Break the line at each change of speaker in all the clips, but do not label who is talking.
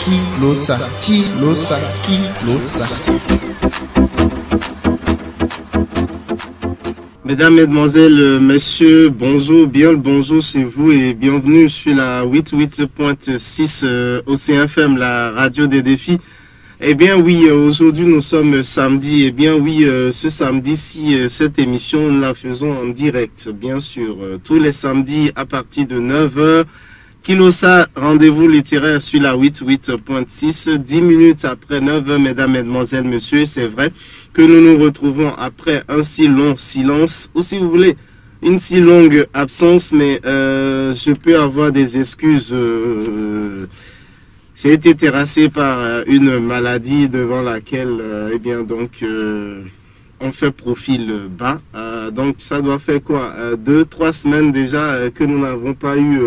Kilosa, Kilosa, Kilosa.
Mesdames, Mesdemoiselles, Messieurs, bonjour, bien le bonjour chez vous et bienvenue sur la 88.6 Océan FM, la radio des défis. Eh bien oui, aujourd'hui nous sommes samedi. Eh bien oui, ce samedi-ci, cette émission, nous la faisons en direct, bien sûr, tous les samedis à partir de 9h. Kilosa, rendez-vous littéraire sur la 88.6, 10 minutes après 9h, mesdames, mesdemoiselles, messieurs, c'est vrai que nous nous retrouvons après un si long silence, ou si vous voulez, une si longue absence, mais je peux avoir des excuses. J'ai été terrassé par une maladie devant laquelle, eh bien, donc, on fait profil bas. Donc, ça doit faire quoi 2-3 semaines déjà que nous n'avons pas eu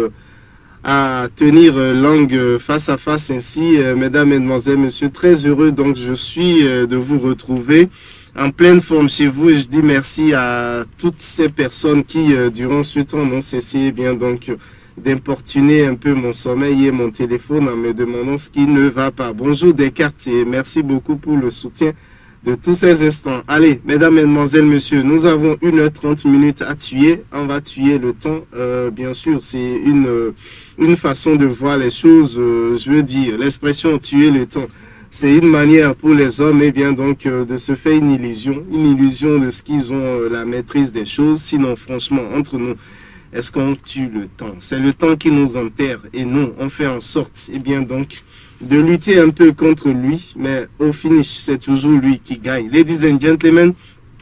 à tenir langue face à face ainsi. Mesdames, Mesdemoiselles, Messieurs, très heureux. Donc, je suis de vous retrouver en pleine forme chez vous et je dis merci à toutes ces personnes qui, durant ce temps, n'ont cessé, eh bien, donc, d'importuner un peu mon sommeil et mon téléphone en me demandant ce qui ne va pas. Bonjour Descartes et merci beaucoup pour le soutien de tous ces instants. Allez, mesdames, mesdemoiselles, messieurs, nous avons 1h30 à tuer. On va tuer le temps. Bien sûr, c'est une façon de voir les choses. Je veux dire, l'expression tuer le temps. C'est une manière pour les hommes, eh bien, donc, de se faire une illusion de ce qu'ils ont la maîtrise des choses. Sinon, franchement, entre nous, est-ce qu'on tue le temps? C'est le temps qui nous enterre et nous, on fait en sorte, eh bien donc, de lutter un peu contre lui, mais au finish, c'est toujours lui qui gagne. Ladies and gentlemen,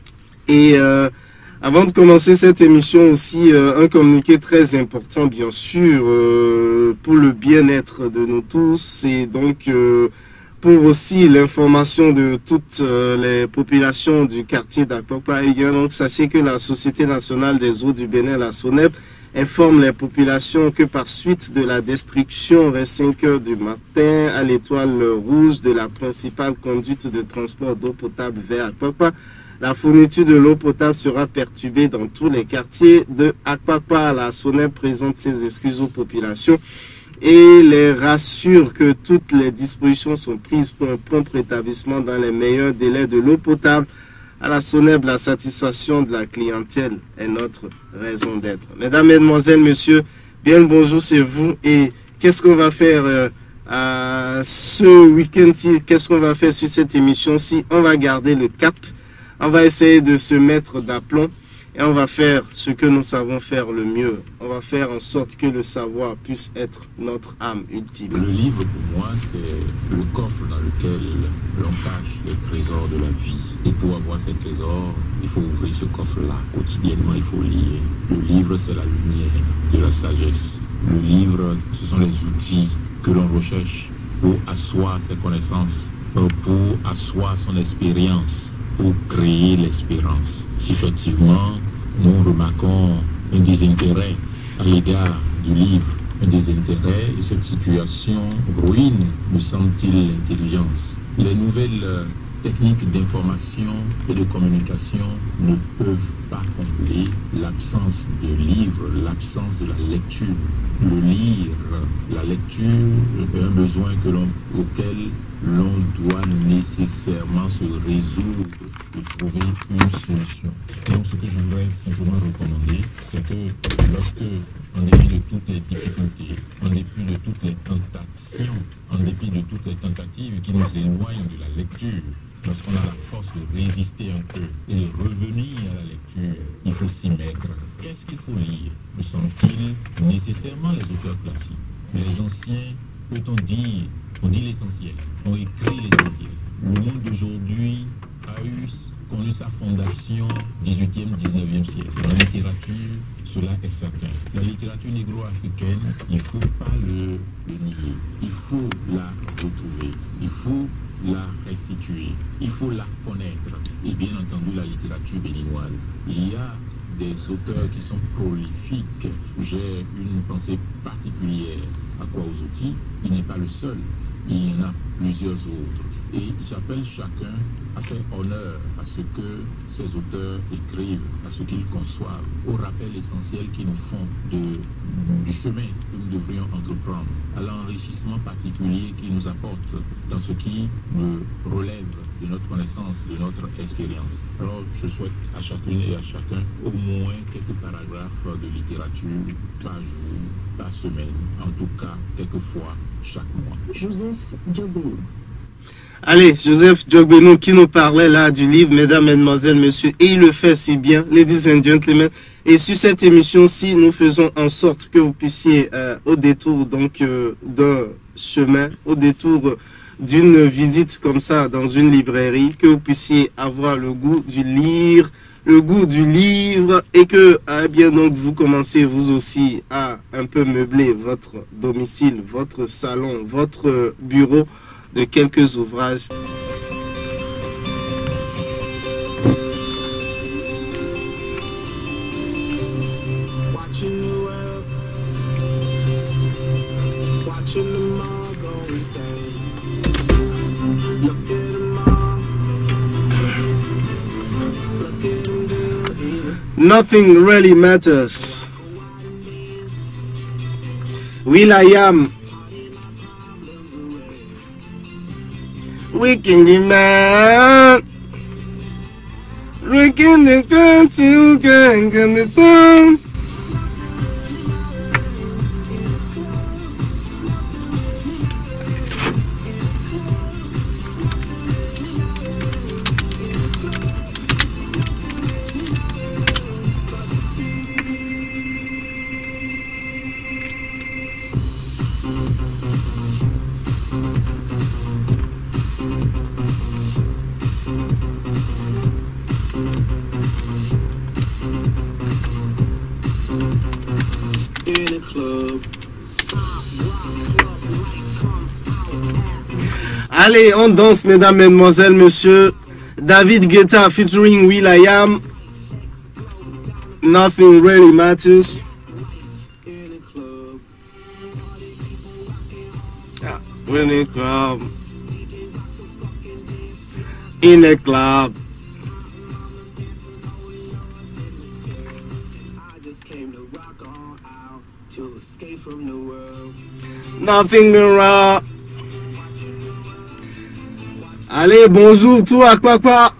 et avant de commencer cette émission aussi, un communiqué très important, bien sûr, pour le bien-être de nous tous et donc pour aussi l'information de toutes les populations du quartier d'Akpakpa. Donc, sachez que la Société nationale des eaux du Bénin, la SONEP, informe les populations que par suite de la destruction vers 5 heures du matin à l'étoile rouge de la principale conduite de transport d'eau potable vers Akpakpa, la fourniture de l'eau potable sera perturbée dans tous les quartiers de Akpakpa. La SONEP présente ses excuses aux populations et les rassure que toutes les dispositions sont prises pour un prompt rétablissement dans les meilleurs délais de l'eau potable. À la SONEP, la satisfaction de la clientèle est notre raison d'être. Mesdames, Mesdemoiselles, Messieurs, bien le bonjour chez vous. Et qu'est-ce qu'on va faire ce week-end-ci? Qu'est-ce qu'on va faire sur cette émission-ci? On va garder le cap. On va essayer de se mettre d'aplomb. Et on va faire ce que nous savons faire le mieux. On va faire en sorte que le savoir puisse être notre âme ultime.
Le livre, pour moi, c'est le coffre dans lequel l'on cache les trésors de la vie. Et pour avoir ces trésors, il faut ouvrir ce coffre-là. Quotidiennement, il faut lire. Le livre, c'est la lumière de la sagesse. Le livre, ce sont les outils que l'on recherche pour asseoir ses connaissances, pour asseoir son expérience, pour créer l'espérance. Effectivement, nous remarquons un désintérêt à l'égard du livre, un désintérêt, et cette situation ruine, me semble-t-il, l'intelligence. Les nouvelles techniques d'information et de communication ne peuvent pas combler l'absence de livre, l'absence de la lecture. Le lire, la lecture est un besoin auquel l'on doit nécessairement se résoudre et trouver une solution. Donc ce que j'aimerais simplement recommander, c'est que lorsque, en dépit de toutes les difficultés, en dépit de toutes les tentations, en dépit de toutes les tentatives qui nous éloignent de la lecture, lorsqu'on a la force de résister un peu et de revenir à la lecture, il faut s'y mettre. Qu'est-ce qu'il faut lire? Me semble-t-il nécessairement les auteurs classiques. Les anciens, peut-on dire, on dit l'essentiel, ont écrit l'essentiel. Le monde d'aujourd'hui a connu sa fondation 18e, 19e siècle. En littérature, cela est certain. La littérature négro-africaine, il ne faut pas le nier. Il faut la retrouver. Il faut la restituer. Il faut la connaître. Et bien entendu, la littérature béninoise. Il y a des auteurs qui sont prolifiques. J'ai une pensée particulière à Kwaouzouti. Il n'est pas le seul. Il y en a plusieurs autres. Et j'appelle chacun à faire honneur à ce que ces auteurs écrivent, à ce qu'ils conçoivent, au rappel essentiel qu'ils nous font du chemin que nous devrions entreprendre, à l'enrichissement particulier qu'il nous apporte dans ce qui me relève de notre connaissance, de notre expérience. Alors, je souhaite à chacune et à chacun au moins quelques paragraphes de littérature par jour, par semaine, en tout cas, quelquefois, chaque mois.
Joseph Diogbeno.
Allez, Joseph Diogbeno qui nous parlait là du livre, mesdames, mesdemoiselles, messieurs, et il le fait si bien, ladies and gentlemen. Et sur cette émission-ci, nous faisons en sorte que vous puissiez, au détour donc d'un chemin, au détour d'une visite comme ça dans une librairie, que vous puissiez avoir le goût du lire, le goût du livre, et que eh bien donc vous commencez vous aussi à un peu meubler votre domicile, votre salon, votre bureau de quelques ouvrages. Nothing really matters. will.i.am. Waking man. Waking the country gang and the sun. Allez, on danse, mesdames, mesdemoiselles, messieurs. David Guetta featuring will.i.am. Nothing really matters. In a club. In a club. Nothing wrong. Allez, bonjour, tout à quoi.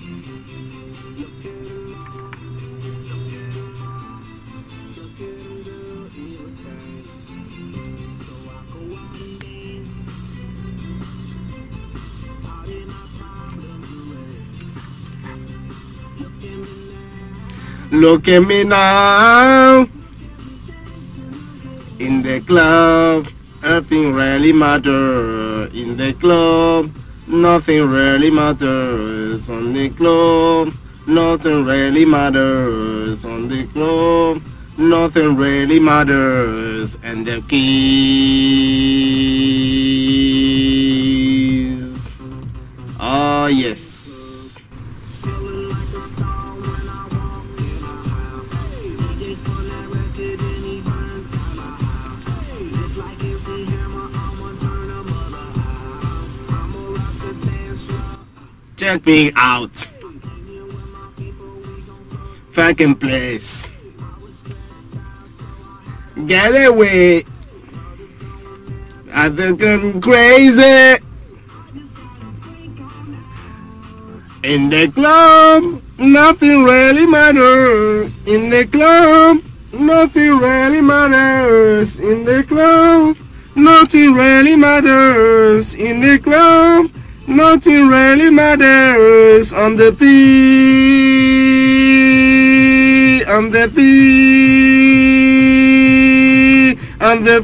Look at me now. In the club, nothing really matters. In the club, nothing really matters. On the club, nothing really matters. On the club, nothing really matters. And the keys. Oh yes. Check me out. Fucking place. Get away. I think I'm crazy. In the club, nothing really matters. In the club, nothing really matters. In the club, nothing really matters. In the club, nothing really matters. On the fee, on the fee, on the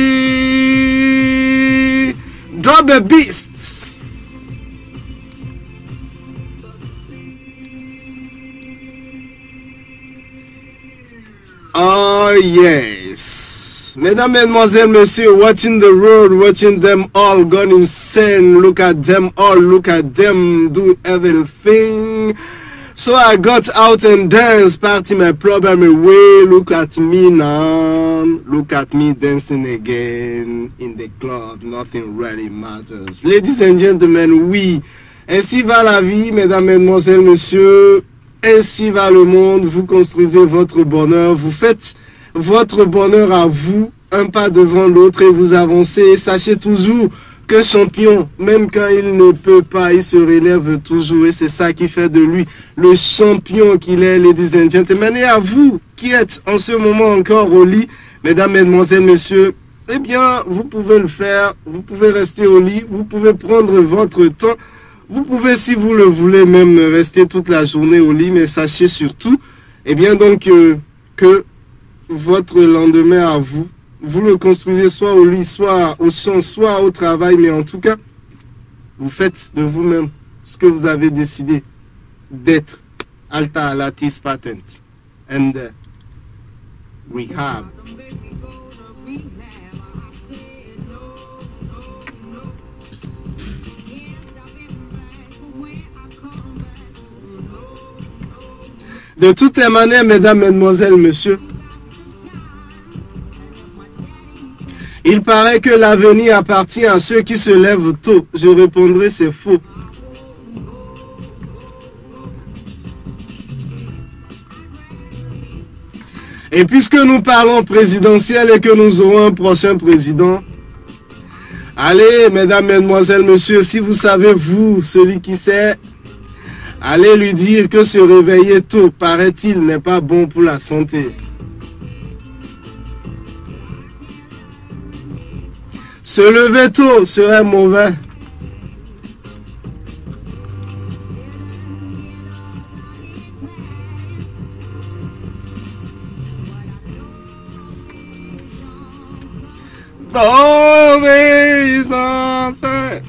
fee. Drop the beasts. Oh yes. Mesdames, mesdemoiselles, messieurs, watching the road, watching them all gone insane. Look at them all, look at them do everything. So I got out and danced, party my problem away. Look at me now. Look at me dancing again in the club. Nothing really matters. Ladies and gentlemen, oui. Ainsi va la vie, mesdames, mesdemoiselles, messieurs. Ainsi va le monde. Vous construisez votre bonheur. Vous faites votre bonheur à vous un pas devant l'autre et vous avancez. Sachez toujours que champion, même quand il ne peut pas, il se relève toujours. Et c'est ça qui fait de lui le champion qu'il est, ladies and gentlemen. Et à vous qui êtes en ce moment encore au lit, mesdames, mesdemoiselles, messieurs, eh bien, vous pouvez le faire. Vous pouvez rester au lit. Vous pouvez prendre votre temps. Vous pouvez, si vous le voulez, même rester toute la journée au lit. Mais sachez surtout, eh bien, donc, que votre lendemain à vous, vous le construisez soit au lit, soit au champ, soit au travail. Mais en tout cas, vous faites de vous-même ce que vous avez décidé d'être. Alta latis patent. And rehab. De toutes les manières, mesdames, mesdemoiselles, messieurs, il paraît que l'avenir appartient à ceux qui se lèvent tôt. Je répondrai, c'est faux. Et puisque nous parlons présidentiel et que nous aurons un prochain président, allez, mesdames, mesdemoiselles, messieurs, si vous savez, vous, celui qui sait, allez lui dire que se réveiller tôt, paraît-il, n'est pas bon pour la santé. Se lever tôt serait mauvais. Always something.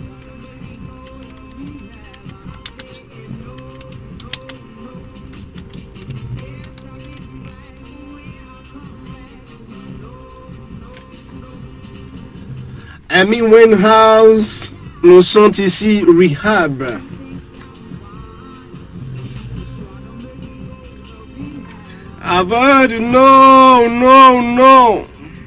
Amy Winehouse nous chante ici Rehab. Avant de non.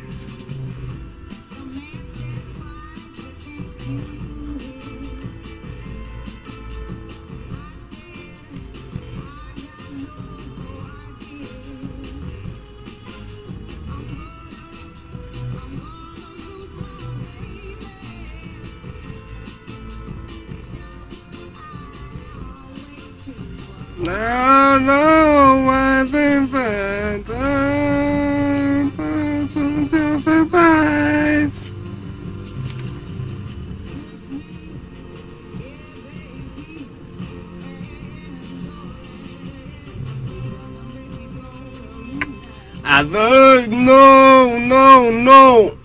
No, I've been bad. Some different bites. I don't no.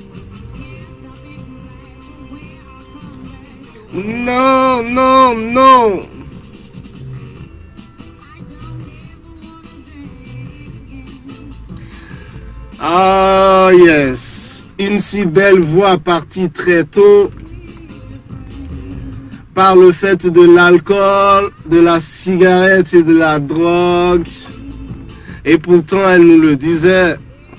No. Ah, yes. Une si belle voix partie très tôt par le fait de l'alcool, de la cigarette et de la drogue. Et pourtant, elle nous le disait.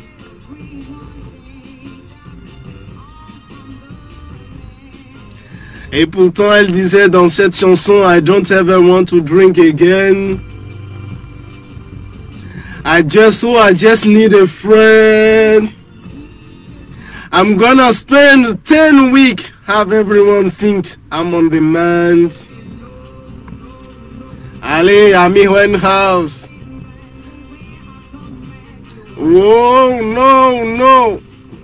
Et pourtant, elle disait dans cette chanson, I don't ever want to drink again. I just need a friend. I'm gonna spend 10 weeks, have everyone think I'm on demand. Allez, Amy Winehouse. Whoa, no.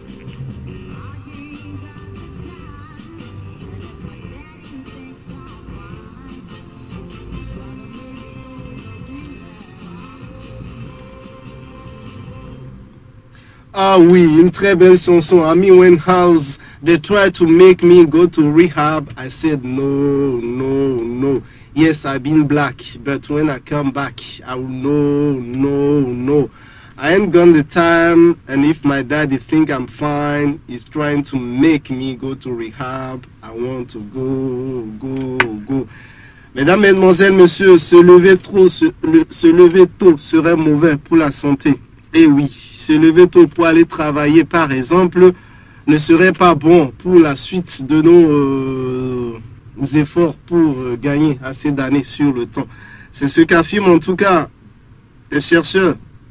Ah oui, une très belle chanson. Amy Winehouse, they tried to make me go to rehab. I said no. Yes, I've been black, but when I come back, I will no. I ain't got the time, and if my daddy think I'm fine, he's trying to make me go to rehab. I want to go. Mesdames, mesdemoiselles, messieurs, se lever tôt serait mauvais pour la santé. Et oui, se lever tôt pour aller travailler, par exemple, ne serait pas bon pour la suite de nos efforts pour gagner assez d'années sur le temps. C'est ce qu'affirment en tout cas les chercheurs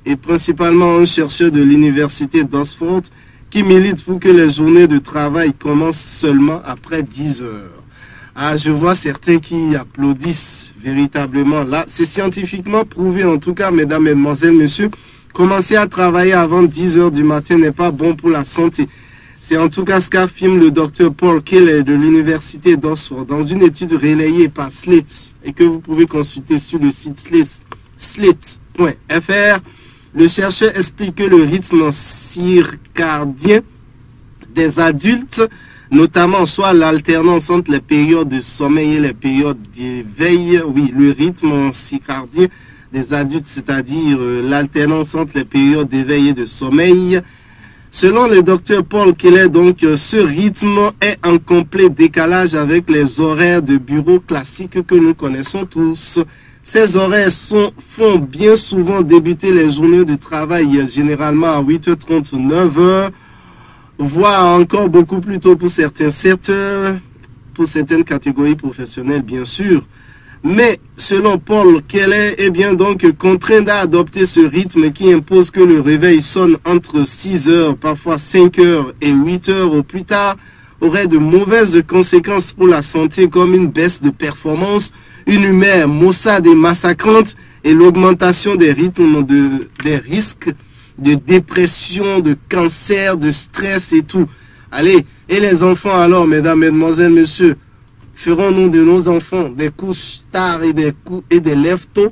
et principalement un chercheur de l'université d'Oxford qui milite pour que les journées de travail commencent seulement après 10 heures. Ah, je vois certains qui applaudissent véritablement. Là, c'est scientifiquement prouvé, en tout cas, mesdames, mesdemoiselles, messieurs, commencer à travailler avant 10 heures du matin n'est pas bon pour la santé. C'est en tout cas ce qu'affirme le docteur Paul Kelly de l'université d'Oxford dans une étude relayée par Slate et que vous pouvez consulter sur le site slate.fr. Le chercheur explique que le rythme circadien des adultes, notamment soit l'alternance entre les périodes de sommeil et les périodes d'éveil, oui, le rythme circadien des adultes, c'est-à-dire l'alternance entre les périodes d'éveil et de sommeil. Selon le docteur Paul Kelly, donc, ce rythme est en complet décalage avec les horaires de bureau classiques que nous connaissons tous. Ces horaires font bien souvent débuter les journées de travail généralement à 8h30 ou 9h, voire encore beaucoup plus tôt pour certains secteurs, pour certaines catégories professionnelles bien sûr. Mais selon Paul Kelly, eh bien donc contraint d'adopter ce rythme qui impose que le réveil sonne entre 6h, parfois 5h et 8h au plus tard, aurait de mauvaises conséquences pour la santé comme une baisse de performance, une humeur maussade et massacrante et l'augmentation des rythmes des risques de dépression, de cancer, de stress et tout. Allez, et les enfants alors, mesdames, mesdemoiselles, messieurs, ferons-nous de nos enfants des couches tard et des lèvres tôt?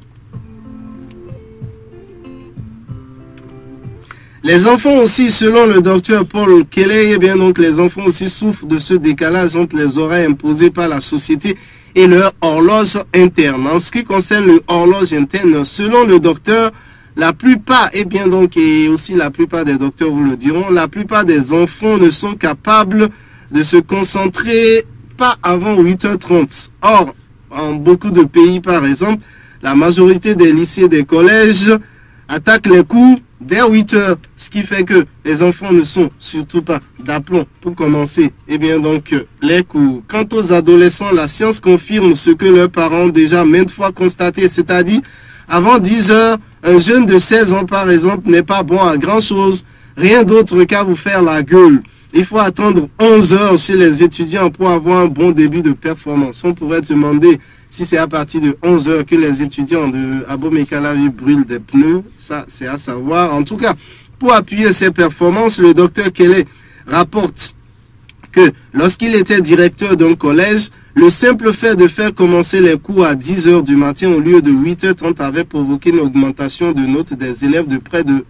Les enfants aussi, selon le docteur Paul Kelly, eh bien donc les enfants aussi souffrent de ce décalage entre les horaires imposés par la société et leur horloge interne. En ce qui concerne l'horloge interne, selon le docteur, la plupart, et bien donc, et aussi la plupart des docteurs vous le diront, la plupart des enfants ne sont capables de se concentrer pas avant 8h30. Or, en beaucoup de pays, par exemple, la majorité des lycées et des collèges attaquent les cours dès 8h, ce qui fait que les enfants ne sont surtout pas d'aplomb pour commencer. Eh bien donc, les cours. Quant aux adolescents, la science confirme ce que leurs parents ont déjà maintes fois constaté, c'est-à-dire, avant 10h, un jeune de 16 ans, par exemple, n'est pas bon à grand-chose, rien d'autre qu'à vous faire la gueule. Il faut attendre 11 heures chez les étudiants pour avoir un bon début de performance. On pourrait se demander si c'est à partir de 11 heures que les étudiants de Abomey-Calavi brûlent des pneus. Ça, c'est à savoir. En tout cas, pour appuyer ces performances, le docteur Kelly rapporte que lorsqu'il était directeur d'un collège, le simple fait de faire commencer les cours à 10 heures du matin au lieu de 8h30 avait provoqué une augmentation de notes des élèves de près de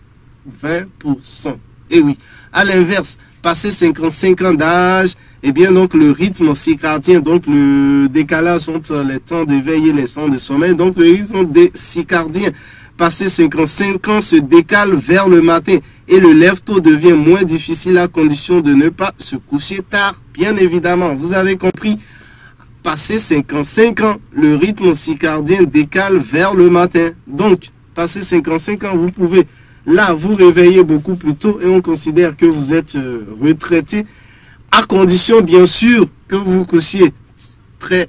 20%. Et oui, à l'inverse, passé 55 ans d'âge, eh bien donc le rythme circadien, donc le décalage entre les temps d'éveil et les temps de sommeil, donc le rythme circadien passé 55 ans se décale vers le matin et le lève-tôt devient moins difficile à condition de ne pas se coucher tard, bien évidemment. Vous avez compris, passé 55 ans, le rythme circadien décale vers le matin. Donc, passé 55 ans, vous pouvez là vous réveiller beaucoup plus tôt et on considère que vous êtes retraité, à condition bien sûr que vous vous couchiez très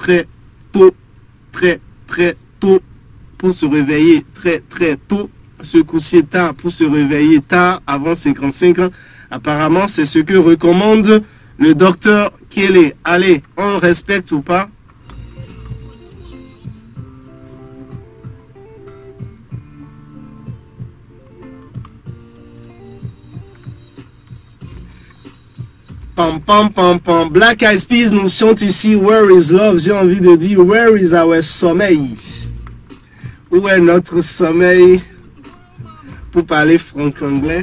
tôt, très tôt pour se réveiller très tôt, se coucher tard pour se réveiller tard avant 55 ans. Apparemment, c'est ce que recommande le docteur Kelly. Allez, on le respecte ou pas? Pam pam pam pam. Black Eyed Peas nous chante ici Where is Love. J'ai envie de dire Where is our sommeil? Où est notre sommeil? Pour parler franc-anglais.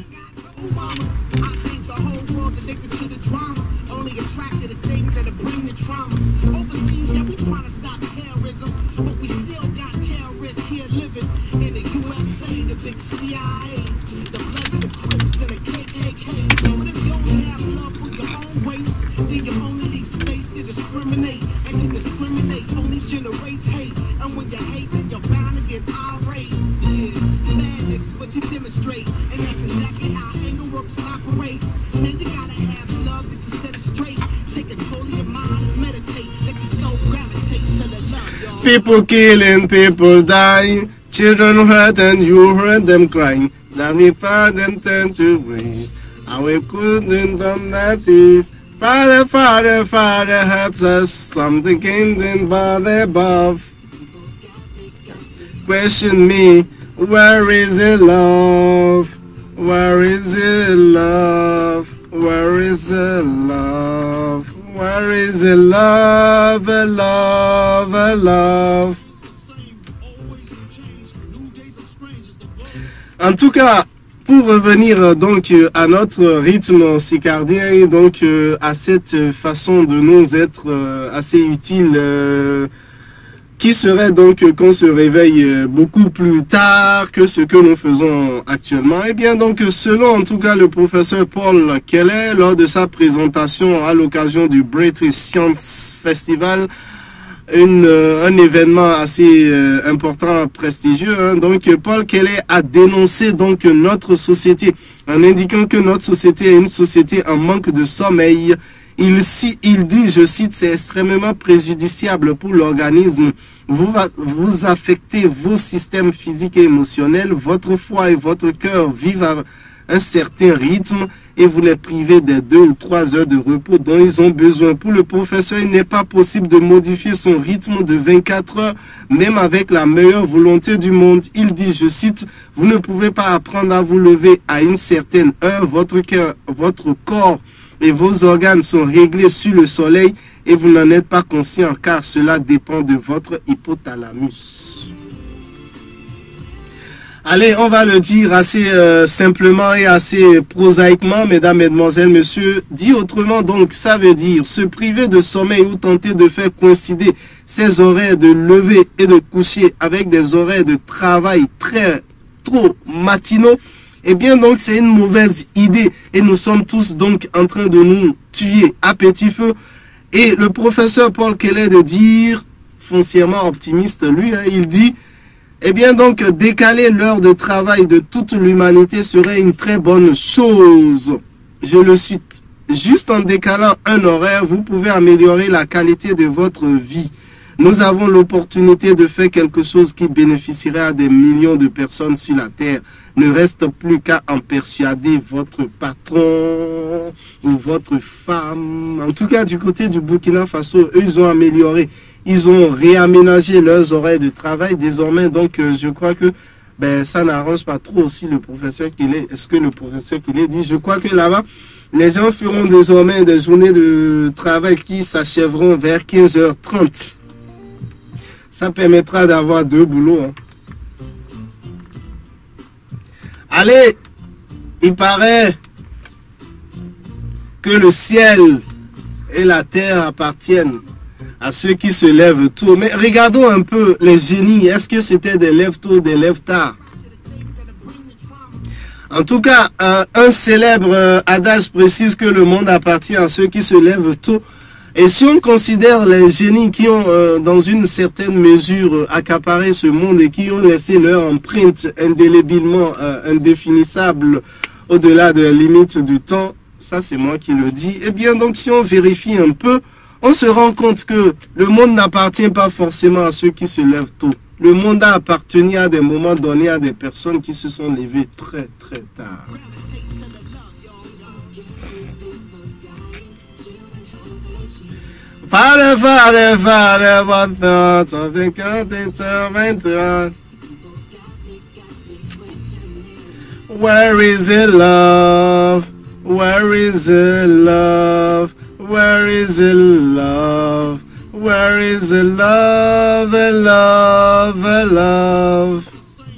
People killing, people dying, Children hurt and you heard them crying. Then we found them turn to grace. And we couldn't done that is. Father, Father, Father helps us. Something came in by the above. Question me, where is the love? Where is the love? Where is the love? Where is the love, the love, the love? En tout cas, pour revenir donc à notre rythme circadien et donc à cette façon de nous être assez utile, qui serait donc qu'on se réveille beaucoup plus tard que ce que nous faisons actuellement. Et bien donc selon en tout cas le professeur Paul Kelly lors de sa présentation à l'occasion du British Science Festival, un événement assez important, prestigieux, hein. Donc Paul Kelly a dénoncé donc notre société en indiquant que notre société est une société en manque de sommeil. Il dit, je cite, c'est extrêmement préjudiciable pour l'organisme. Vous affectez vos systèmes physiques et émotionnels, votre foie et votre cœur vivent à un certain rythme et vous les privez des 2 ou 3 heures de repos dont ils ont besoin. Pour le professeur, il n'est pas possible de modifier son rythme de 24 heures, même avec la meilleure volonté du monde. Il dit, je cite, vous ne pouvez pas apprendre à vous lever à une certaine heure, votre cœur, votre corps et vos organes sont réglés sur le soleil et vous n'en êtes pas conscient car cela dépend de votre hypothalamus. Allez, on va le dire assez simplement et assez prosaïquement, mesdames, mesdemoiselles, messieurs. Dit autrement, donc, ça veut dire se priver de sommeil ou tenter de faire coïncider ses horaires de lever et de coucher avec des horaires de travail trop matinaux. Eh bien, donc, c'est une mauvaise idée et nous sommes tous donc en train de nous tuer à petit feu. Et le professeur Paul Kelly de dire, foncièrement optimiste, lui, hein, il dit, eh bien, donc, décaler l'heure de travail de toute l'humanité serait une très bonne chose. Je le cite. Juste en décalant un horaire, vous pouvez améliorer la qualité de votre vie. Nous avons l'opportunité de faire quelque chose qui bénéficierait à des millions de personnes sur la terre. Ne reste plus qu'à en persuader votre patron ou votre femme. En tout cas, du côté du Burkina Faso, eux, ils ont amélioré. Ils ont réaménagé leurs horaires de travail. Désormais, donc, je crois que ça n'arrange pas trop aussi le professeur ce que le professeur Kelly dit. Je crois que là-bas, les gens feront désormais des journées de travail qui s'achèveront vers 15h30. Ça permettra d'avoir 2 boulots. Hein. Allez, il paraît que le ciel et la terre appartiennent à ceux qui se lèvent tôt. Mais regardons un peu les génies. Est-ce que c'était des lève tôt, des lève tard? En tout cas, un célèbre adage précise que le monde appartient à ceux qui se lèvent tôt. Et si on considère les génies qui ont, dans une certaine mesure, accaparé ce monde et qui ont laissé leur empreinte indélébilement indéfinissable au-delà de la limite du temps, ça c'est moi qui le dis, eh bien donc si on vérifie un peu, on se rend compte que le monde n'appartient pas forcément à ceux qui se lèvent tôt. Le monde a appartenu à des moments donnés à des personnes qui se sont levées très très tard. Father, Father, Father, what thoughts of the country servant? Where is the love? Where is the love? Where is the love? Where is the love? The love, the love.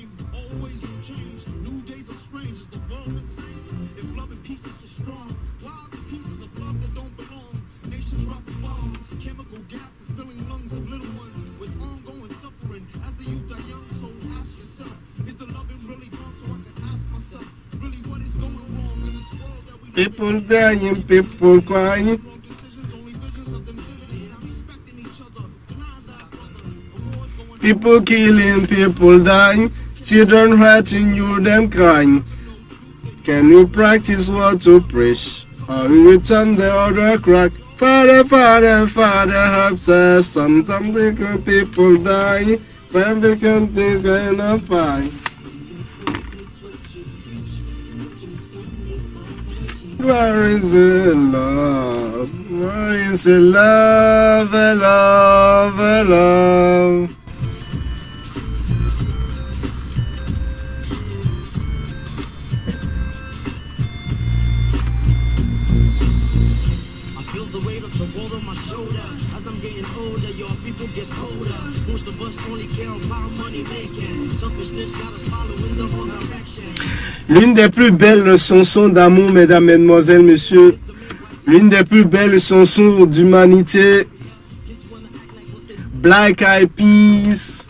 People dying, people crying. People killing, people dying. Children hurting, you them crying. Can you practice what to preach? Or you turn the other crack? Father, Father, Father, help us. Sometimes people dying. Family can take and fight. Where is the love? Where is the love, the love, the love?
I feel the weight of the world on my shoulder. As I'm getting older, your people gets older. Most of us only care about money making. Selfishness got us following the wrong direction.
L'une des plus belles chansons d'amour, mesdames, mesdemoiselles, messieurs. L'une des plus belles chansons d'humanité. Black Eyed Peas.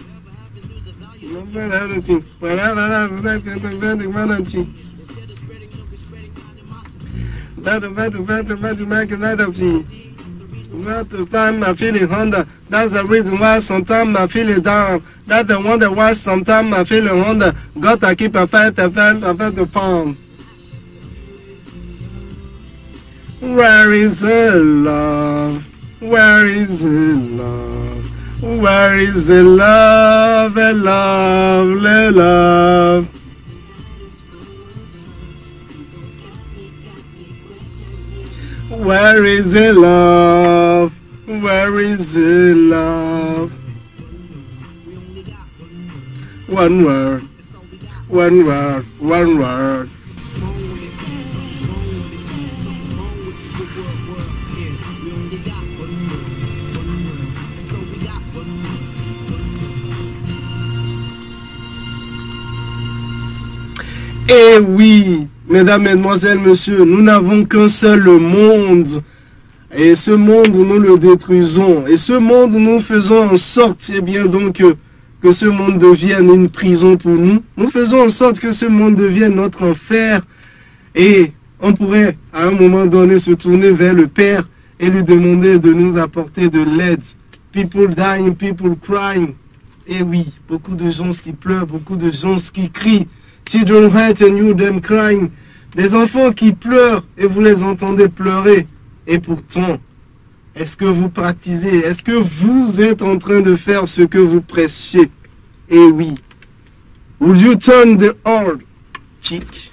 Time I feel it Honda. That's the reason why sometimes I feel it down. That's the wonder why sometimes I feel it Honda. Gotta keep a fight the pound. Where is the love? Where is the love? Where is the love, the love, the love? Where is the love? Where is the love? One word, one word, one word. Eh oui, mesdames, mesdemoiselles, messieurs, nous n'avons qu'un seul monde. Et ce monde, nous le détruisons. Et ce monde, nous faisons en sorte, eh bien donc, que ce monde devienne une prison pour nous. Nous faisons en sorte que ce monde devienne notre enfer. Et on pourrait, à un moment donné, se tourner vers le Père et lui demander de nous apporter de l'aide. People dying, people crying. Eh oui, beaucoup de gens qui pleurent, beaucoup de gens qui crient. Children hurt and you them crying. Des enfants qui pleurent et vous les entendez pleurer. Et pourtant, est-ce que vous pratiquez? Est-ce que vous êtes en train de faire ce que vous prêchez? Eh oui. Will you turn the old cheek?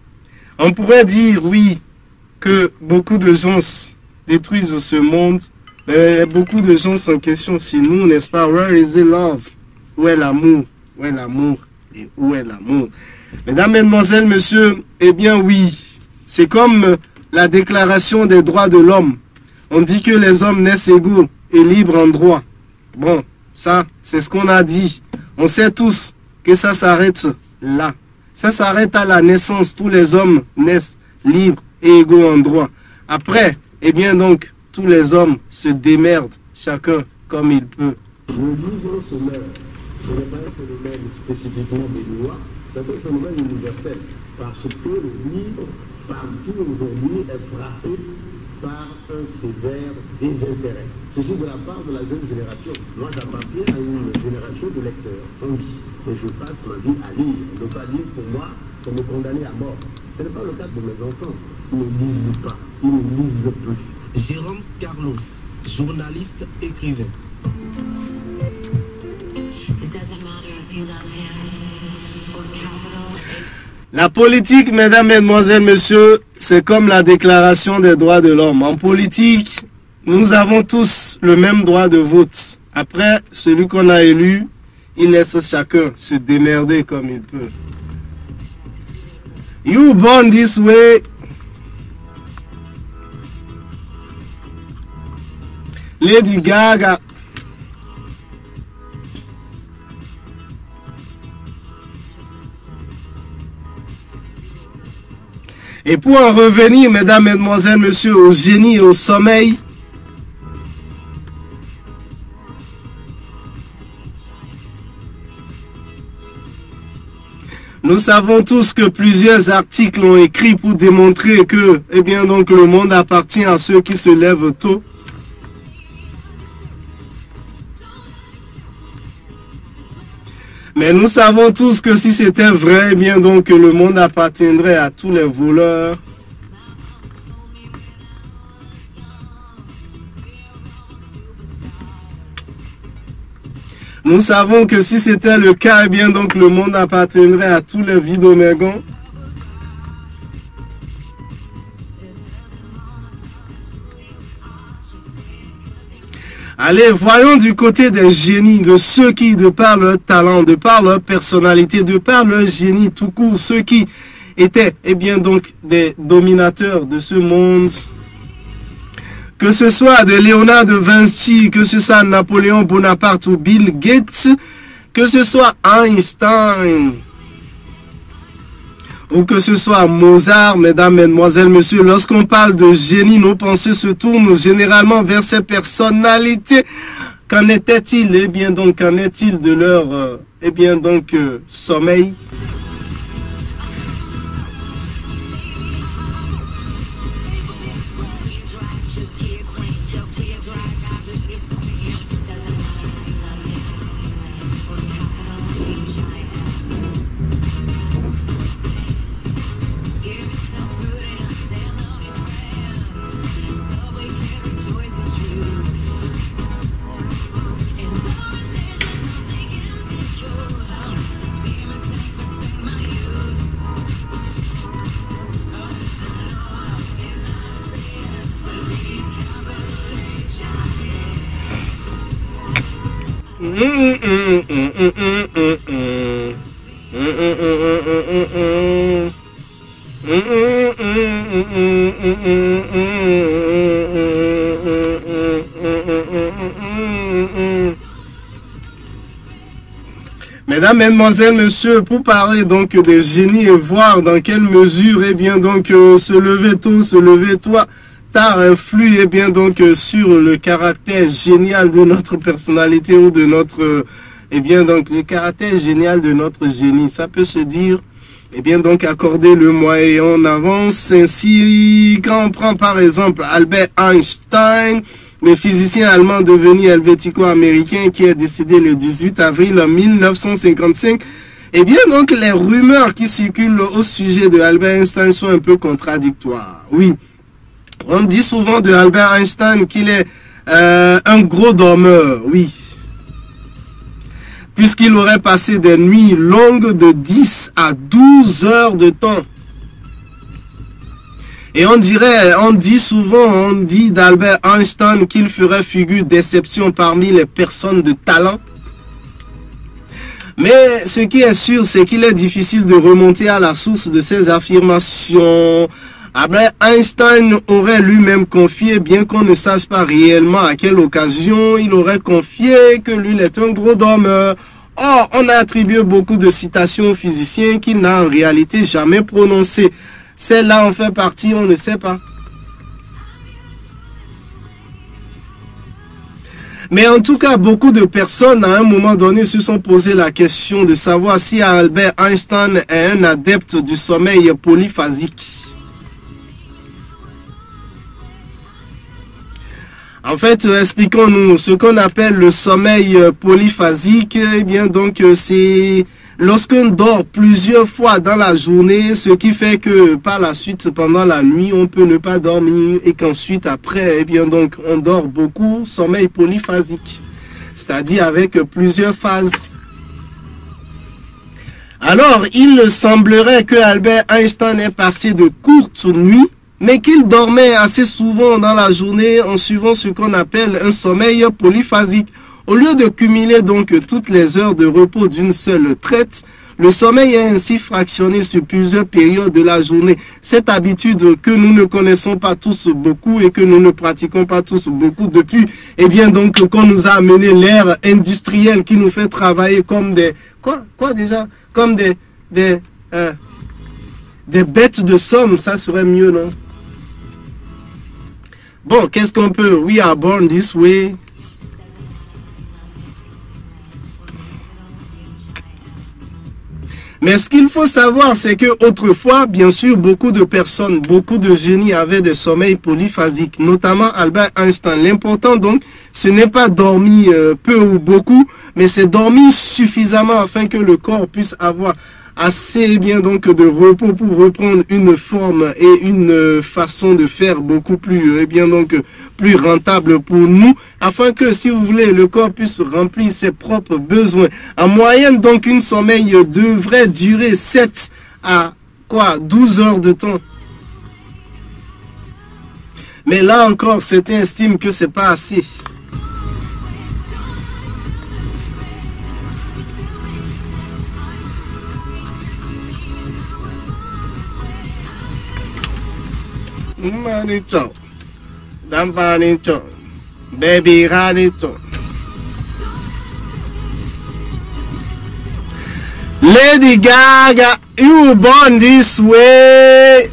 On pourrait dire, oui, que beaucoup de gens détruisent ce monde. Mais beaucoup de gens sont en question si nous, n'est-ce pas? Where is the love? Où est l'amour? Où est l'amour? Et où est l'amour? Mesdames, mesdemoiselles, messieurs, eh bien oui, c'est comme la déclaration des droits de l'homme. On dit que les hommes naissent égaux et libres en droit. Bon, ça, c'est ce qu'on a dit. On sait tous que ça s'arrête là. Ça s'arrête à la naissance. Tous les hommes naissent libres et égaux en droit. Après, eh bien donc, tous les hommes se démerdent, chacun comme il peut.
Le livre sommaire, ce n'est pas un phénomène spécifiquement des lois, c'est un phénomène universel, parce que le livre, partout aujourd'hui, est frappé par un sévère désintérêt. Ceci de la part de la jeune génération. Moi, j'appartiens à une génération de lecteurs. On lit. Et je passe ma vie à lire. Ne pas lire, pour moi, c'est me condamner à mort. Ce n'est pas le cas de mes enfants. Ils ne lisent pas. Ils ne lisent plus.
Jérôme Carlos, journaliste, écrivain.
La politique, mesdames, mesdemoiselles, messieurs, c'est comme la déclaration des droits de l'homme. En politique, nous avons tous le même droit de vote. Après, celui qu'on a élu, il laisse chacun se démerder comme il peut. You born this way. Lady Gaga. Et pour en revenir, mesdames, mesdemoiselles, messieurs, au génie et au sommeil, nous savons tous que plusieurs articles ont écrit pour démontrer que, eh bien donc, le monde appartient à ceux qui se lèvent tôt. Mais nous savons tous que si c'était vrai, eh bien donc le monde appartiendrait à tous les voleurs. Nous savons que si c'était le cas, eh bien donc le monde appartiendrait à tous les vidomégons. Allez, voyons du côté des génies, de ceux qui, de par leur talent, de par leur personnalité, de par leur génie tout court, ceux qui étaient, eh bien donc, des dominateurs de ce monde. Que ce soit de Léonard de Vinci, que ce soit Napoléon Bonaparte ou Bill Gates, que ce soit Einstein, ou que ce soit Mozart, mesdames, mesdemoiselles, messieurs, lorsqu'on parle de génie, nos pensées se tournent généralement vers ces personnalités. Qu'en était-il? Eh bien donc, qu'en est-il de leur, sommeil? Mesdames, mesdemoiselles, messieurs, pour parler donc des génies et voir dans quelle mesure, eh bien donc, se lever tôt, se lever tard influe, eh bien donc, sur le caractère génial de notre personnalité ou de notre, eh bien donc, le caractère génial de notre génie. Ça peut se dire, eh bien donc, accorder le moyen en avance. Ainsi, quand on prend par exemple Albert Einstein, le physicien allemand devenu helvético-américain qui est décédé le 18 avril 1955, eh bien donc les rumeurs qui circulent au sujet de Albert Einstein sont un peu contradictoires. Oui, on dit souvent de Albert Einstein qu'il est un gros dormeur, oui, puisqu'il aurait passé des nuits longues de 10 à 12 heures de temps. Et on dit d'Albert Einstein qu'il ferait figure d'exception parmi les personnes de talent. Mais ce qui est sûr, c'est qu'il est difficile de remonter à la source de ces affirmations. Albert Einstein aurait lui-même confié, bien qu'on ne sache pas réellement à quelle occasion, il aurait confié que lui est un gros dormeur. Or, on a attribué beaucoup de citations aux physiciens qu'il n'a en réalité jamais prononcées. Celle-là en fait partie, on ne sait pas. Mais en tout cas, beaucoup de personnes à un moment donné se sont posé la question de savoir si Albert Einstein est un adepte du sommeil polyphasique. En fait, expliquons-nous ce qu'on appelle le sommeil polyphasique. Eh bien donc, c'est lorsqu'on dort plusieurs fois dans la journée, ce qui fait que par la suite, pendant la nuit, on peut ne pas dormir et qu'ensuite après, eh bien donc, on dort beaucoup, sommeil polyphasique, c'est-à-dire avec plusieurs phases. Alors, il semblerait que Albert Einstein ait passé de courtes nuits, mais qu'il dormait assez souvent dans la journée en suivant ce qu'on appelle un sommeil polyphasique. Au lieu de cumuler donc toutes les heures de repos d'une seule traite, le sommeil est ainsi fractionné sur plusieurs périodes de la journée. Cette habitude que nous ne connaissons pas tous beaucoup et que nous ne pratiquons pas tous beaucoup depuis, eh bien donc qu'on nous a amené l'ère industrielle qui nous fait travailler comme des, comme des bêtes de somme, ça serait mieux, non? Bon, qu'est-ce qu'on peut? We are born this way. Mais ce qu'il faut savoir, c'est que autrefois, bien sûr, beaucoup de personnes, beaucoup de génies avaient des sommeils polyphasiques, notamment Albert Einstein. L'important donc, ce n'est pas dormir peu ou beaucoup, mais c'est dormir suffisamment afin que le corps puisse avoir assez bien donc de repos pour reprendre une forme et une façon de faire beaucoup plus bien donc plus rentable pour nous, afin que, si vous voulez, le corps puisse remplir ses propres besoins. En moyenne, donc, une sommeil devrait durer 7 à 12 heures de temps. Mais là encore, certains estiment que c'est pas assez. Manito, Dampanito, Baby Ranito. Lady Gaga, you born this way.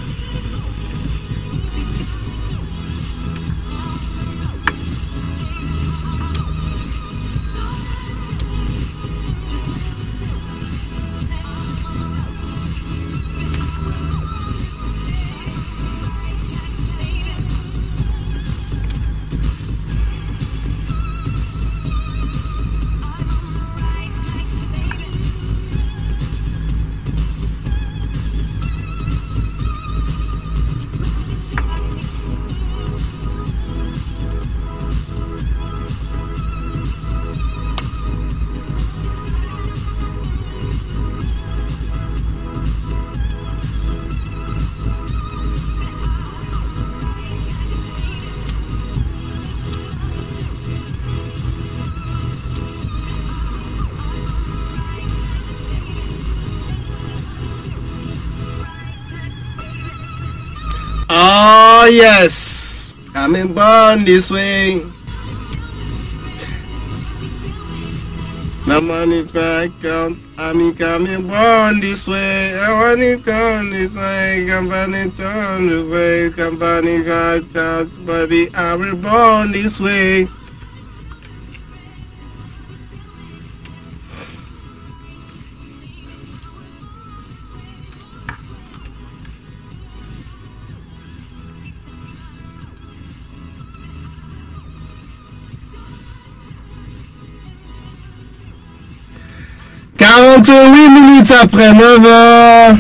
Oh yes, I'm born this way. My money back counts, I'm coming born this way. I want to come this way. Company turn the way, company got out, baby. I was born this way. Quarante-huit minutes après 9 heures.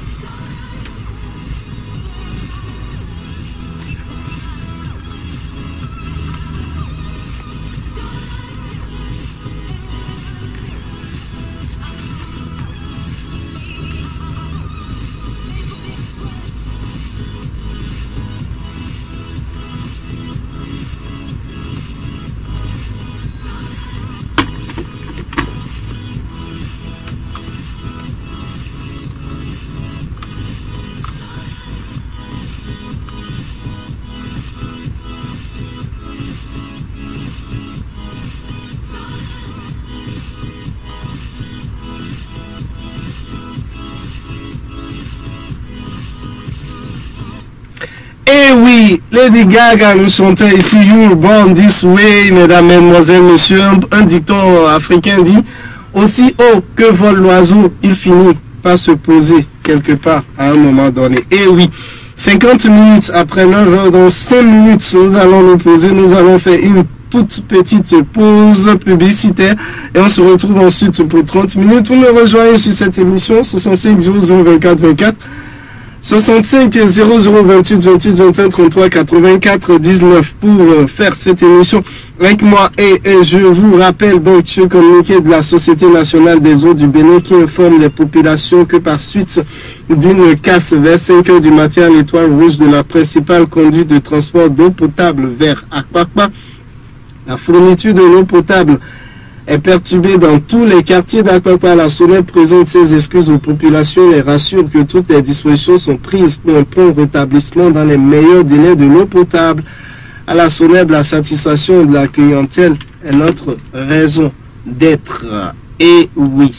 Eh oui, Lady Gaga nous chantait ici You Were Born This Way, mesdames, mesdemoiselles, messieurs. Un dicton africain dit: aussi haut que vole l'oiseau, il finit par se poser quelque part à un moment donné. Eh oui, 50 minutes après 9 heures, dans 5 minutes, nous allons nous poser, nous allons faire une toute petite pause publicitaire et on se retrouve ensuite pour 30 minutes. Vous me rejoignez sur cette émission 65 00 24 24. 65 00 28 28 25 33 84 19 pour faire cette émission avec moi. Et je vous rappelle donc ce communiqué de la Société nationale des eaux du Bénin qui informe les populations que par suite d'une casse vers 5 heures du matin à l'Étoile Rouge de la principale conduite de transport d'eau potable vers Akpakpa, la fourniture de l'eau potable est perturbée dans tous les quartiers d'Akpakpa. La SONEB présente ses excuses aux populations et rassure que toutes les dispositions sont prises pour un prompt rétablissement dans les meilleurs délais de l'eau potable. À la SONEB, la satisfaction de la clientèle est notre raison d'être. Et oui.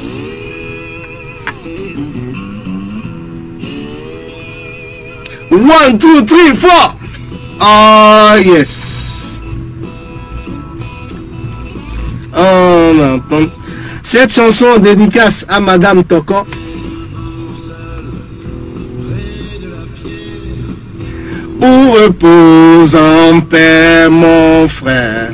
One, two, three, four. Ah, yes. Cette chanson dédicace à Madame Toko. Où repose en paix mon frère.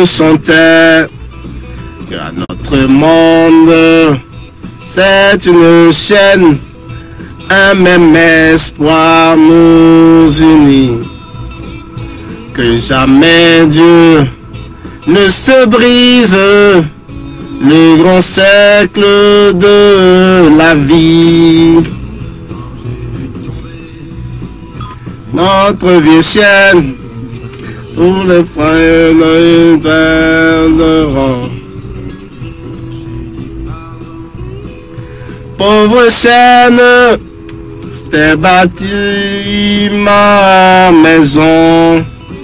chantait qu'à notre monde, c'est une chaîne, un même espoir nous unit. Que jamais Dieu ne se brise le grand cercle de la vie. Notre vieille chaîne, tous les frères nous perdront. Pauvre chaîne, c'était bâti ma maison.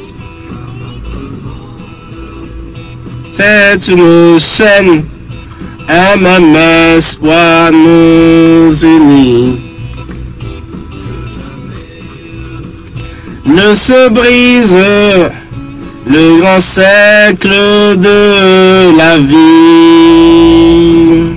C'est une chaîne, un même espoir nous unit. Ne se brise le grand cercle de la vie.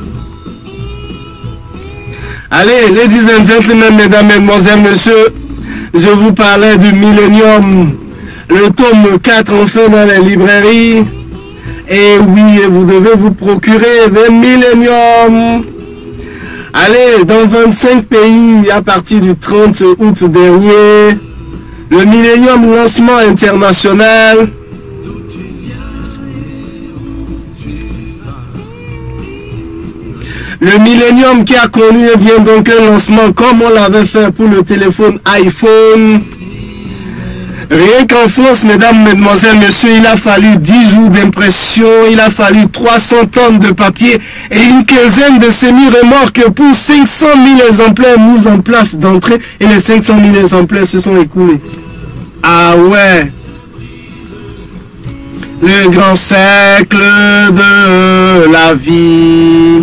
Allez, ladies and gentlemen, mesdames, mesdemoiselles, messieurs, je vous parlais du Millennium, le tome 4 enfin dans les librairies. Et oui, vous devez vous procurer le Millennium. Allez, dans 25 pays, à partir du 30 août dernier, le Millennium lancement international. Le Millennium qui a connu bien donc un lancement comme on l'avait fait pour le téléphone iPhone. Rien qu'en France, mesdames, mesdemoiselles, messieurs, il a fallu 10 jours d'impression, il a fallu 300 tonnes de papier et une quinzaine de semi-remorques pour 500 000 exemplaires mis en place d'entrée et les 500 000 exemplaires se sont écoulés. Ah ouais! Le grand cercle de la vie.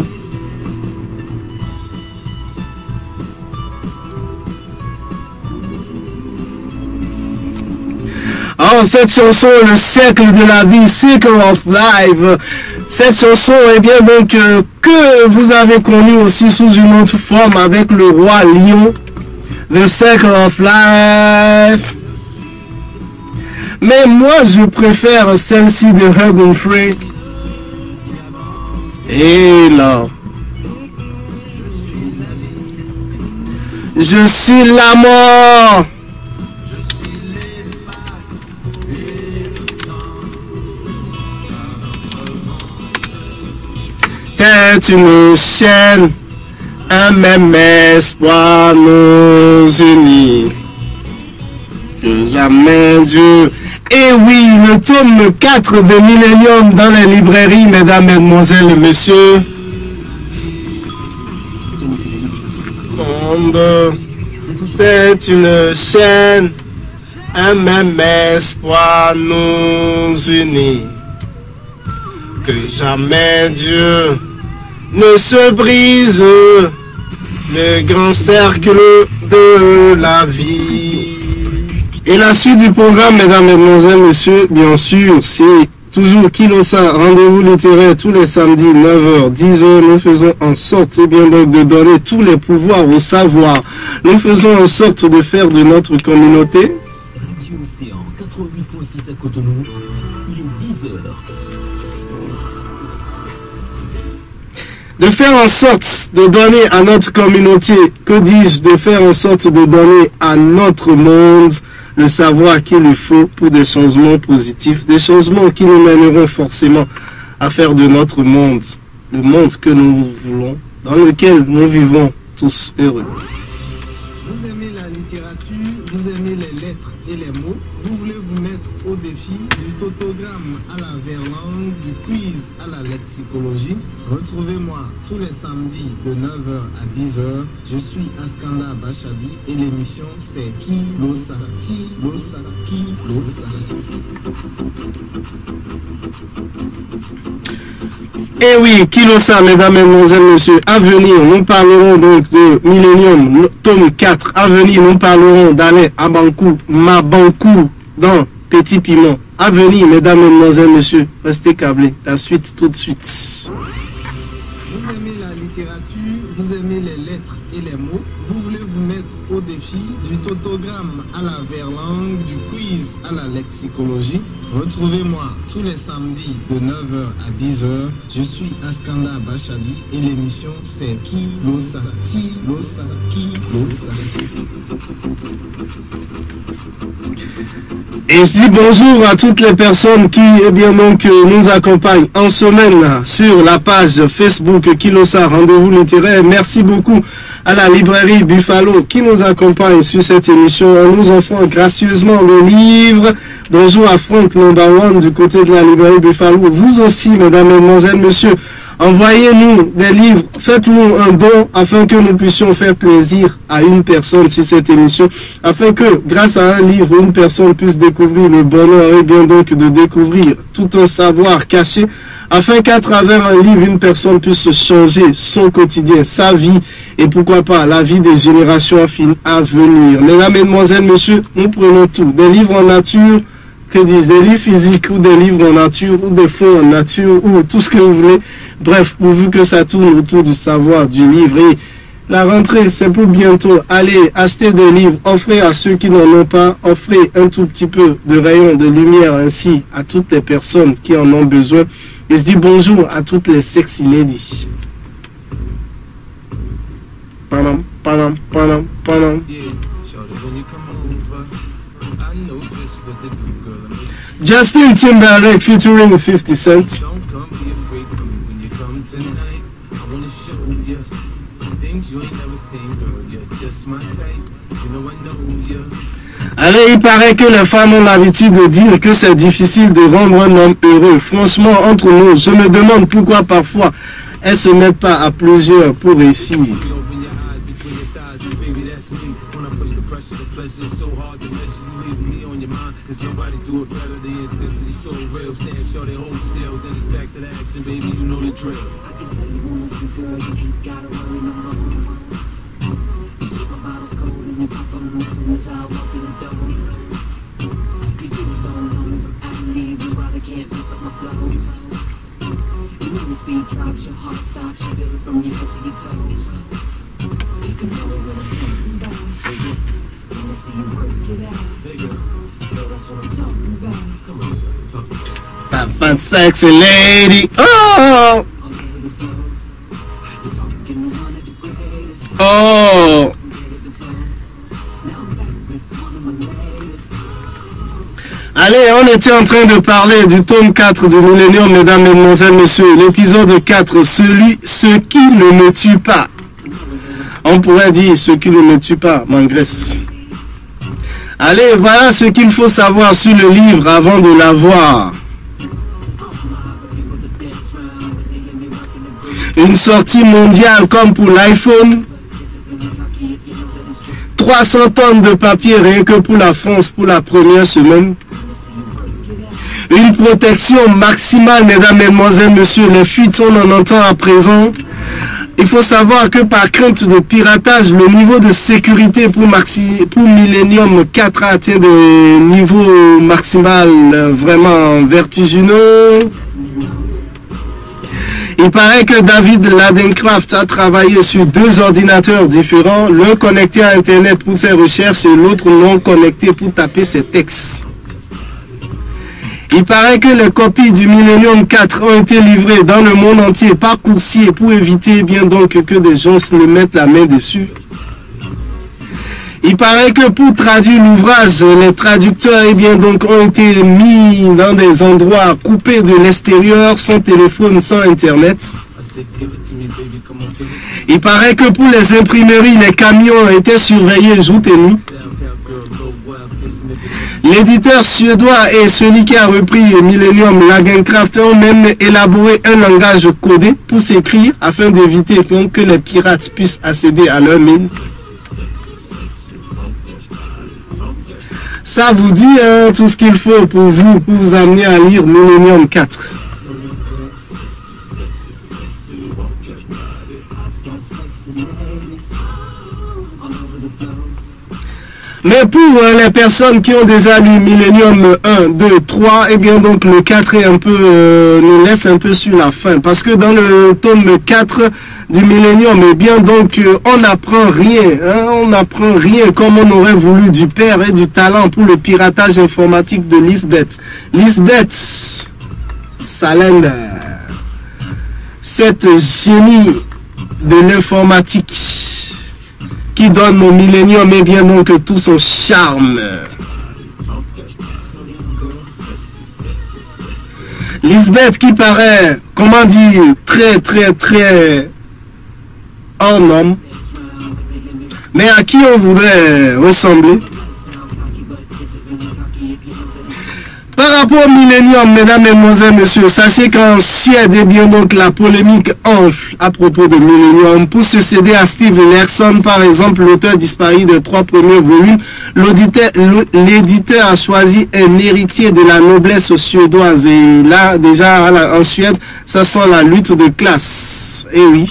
Oh, cette chanson, le cercle de la vie, Circle of Life. Cette chanson, eh bien, donc, que vous avez connue aussi sous une autre forme avec le roi lion. The Circle of Life. Mais moi, je préfère celle-ci de Herb Frey. Et là. Je suis la mort. C'est une chaîne, un même espoir nous unit. Que jamais Dieu. Et oui, le tome 4 de Millennium dans les librairies, mesdames, mesdemoiselles et messieurs. C'est une chaîne, un même espoir nous unit. Que jamais Dieu ne se brise le grand cercle de la vie. Et la suite du programme, mesdames, mesdemoiselles, messieurs, bien sûr, c'est toujours Kilosa, rendez-vous littéraire tous les samedis, 9h, 10h. Nous faisons en sorte, eh bien donc, de donner tous les pouvoirs au savoir. Nous faisons en sorte de faire de notre communauté.
Radio Océan 88.6 à Cotonou, il est 10h.
De faire en sorte de donner à notre communauté, que dis-je, de faire en sorte de donner à notre monde le savoir qu'il lui faut pour des changements positifs, des changements qui nous mèneront forcément à faire de notre monde, le monde que nous voulons, dans lequel nous vivons tous heureux.
Vous aimez la littérature, vous aimez les lettres et les mots, vous voulez vous mettre au défi du tautogramme à la verlangue, du quiz à la lexicologie. Retrouvez-moi tous les samedis de 9h à 10h. Je suis Askanda Bachabi et l'émission c'est Kilosa. Kilosa. Kilosa.
Et oui, Kilosa, mesdames, mesdemoiselles, messieurs, à venir, nous parlerons donc de Millennium, tome 4. À venir, nous parlerons d'Alain Abankou, Mabankou, dans Petit Piment. À venir, mesdames, mesdemoiselles, messieurs, restez câblés. La suite tout de suite.
Vous aimez la littérature? littérature, vous aimez les lettres et les mots, vous voulez vous mettre au défi du tautogramme à la verlangue, du quiz à la lexicologie. Retrouvez-moi tous les samedis de 9h à 10h. Je suis Askanda Bachabi et l'émission c'est Kilosa. Kilosa, Kilosa.
Et je dis bonjour à toutes les personnes qui nous accompagnent en semaine sur la page Facebook Kilosa Rendez-vous littéraire. Merci beaucoup à la librairie Buffalo qui nous accompagne sur cette émission en nous offrant gracieusement le livre. Bonjour à Franck Number One du côté de la librairie Buffalo. Vous aussi, mesdames, mesdemoiselles, messieurs, envoyez-nous des livres, faites-nous un don afin que nous puissions faire plaisir à une personne sur cette émission, afin que grâce à un livre, une personne puisse découvrir le bonheur et bien donc de découvrir tout un savoir caché, afin qu'à travers un livre, une personne puisse changer son quotidien, sa vie et pourquoi pas la vie des générations à venir. Mesdames, mesdemoiselles, messieurs, nous prenons tout, des livres en nature, que disent des livres physiques ou des livres en nature ou des fonds en nature ou tout ce que vous voulez. Bref, pourvu que ça tourne autour du savoir, du livre. Et la rentrée, c'est pour bientôt. Allez, acheter des livres, offrez à ceux qui n'en ont pas, offrez un tout petit peu de rayon de lumière ainsi à toutes les personnes qui en ont besoin. Et je dis bonjour à toutes les sexy ladies. Panam, panam, panam, panam. Justin Timberlake featuring 50 Cent. Allez, il paraît que les femmes ont l'habitude de dire que c'est difficile de rendre un homme heureux. Franchement, entre nous, je me demande pourquoi parfois elles se mettent pas à plusieurs pour réussir. Papa sexy lady, oh, oh. Allez, on était en train de parler du tome 4 du Millennium, mesdames, mesdemoiselles, messieurs. L'épisode 4, ce qui ne me tue pas. On pourrait dire ce qui ne me tue pas, m'engraisse. Allez, voilà ce qu'il faut savoir sur le livre avant de l'avoir. Une sortie mondiale comme pour l'iPhone. 300 tonnes de papier rien que pour la France pour la première semaine. Une protection maximale, mesdames, mesdemoiselles, messieurs. Les fuites, on en entend à présent. Il faut savoir que par crainte de piratage, le niveau de sécurité pour Millennium 4 a atteint des niveaux maximaux vraiment vertigineux. Il paraît que David Ladencraft a travaillé sur 2 ordinateurs différents, l'un connecté à Internet pour ses recherches et l'autre non connecté pour taper ses textes. Il paraît que les copies du Millennium 4 ont été livrées dans le monde entier par coursier pour éviter bien donc que des gens ne mettent la main dessus. Il paraît que pour traduire l'ouvrage, les traducteurs bien donc ont été mis dans des endroits coupés de l'extérieur, sans téléphone, sans internet. Il paraît que pour les imprimeries, les camions étaient surveillés jour et nuit. L'éditeur suédois et celui qui a repris Millennium, Ladencraft, ont même élaboré un langage codé pour s'écrire afin d'éviter que les pirates puissent accéder à leur mine. Ça vous dit tout ce qu'il faut pour vous amener à lire Millennium 4. Mais pour les personnes qui ont déjà lu Millennium 1, 2, 3, eh bien donc le 4 est un peu, nous laisse un peu sur la fin. Parce que dans le tome 4 du Millennium, eh bien donc on n'apprend rien. Hein, on n'apprend rien comme on aurait voulu du père et du talent pour le piratage informatique de Lisbeth. Lisbeth Salander, cette génie de l'informatique qui donne au Millennium et bien donc tout son charme. Lisbeth qui paraît, comment dire, très en homme, mais à qui on voudrait ressembler. Par rapport au Millennium, mesdames, mesdemoiselles, messieurs, sachez qu'en Suède, eh bien donc la polémique enfle à propos de Millennium. Pour succéder à Steve Larsson, par exemple, l'auteur disparu des 3 premiers volumes, l'éditeur a choisi un héritier de la noblesse suédoise. Et là, déjà, en Suède, ça sent la lutte de classe. Eh oui.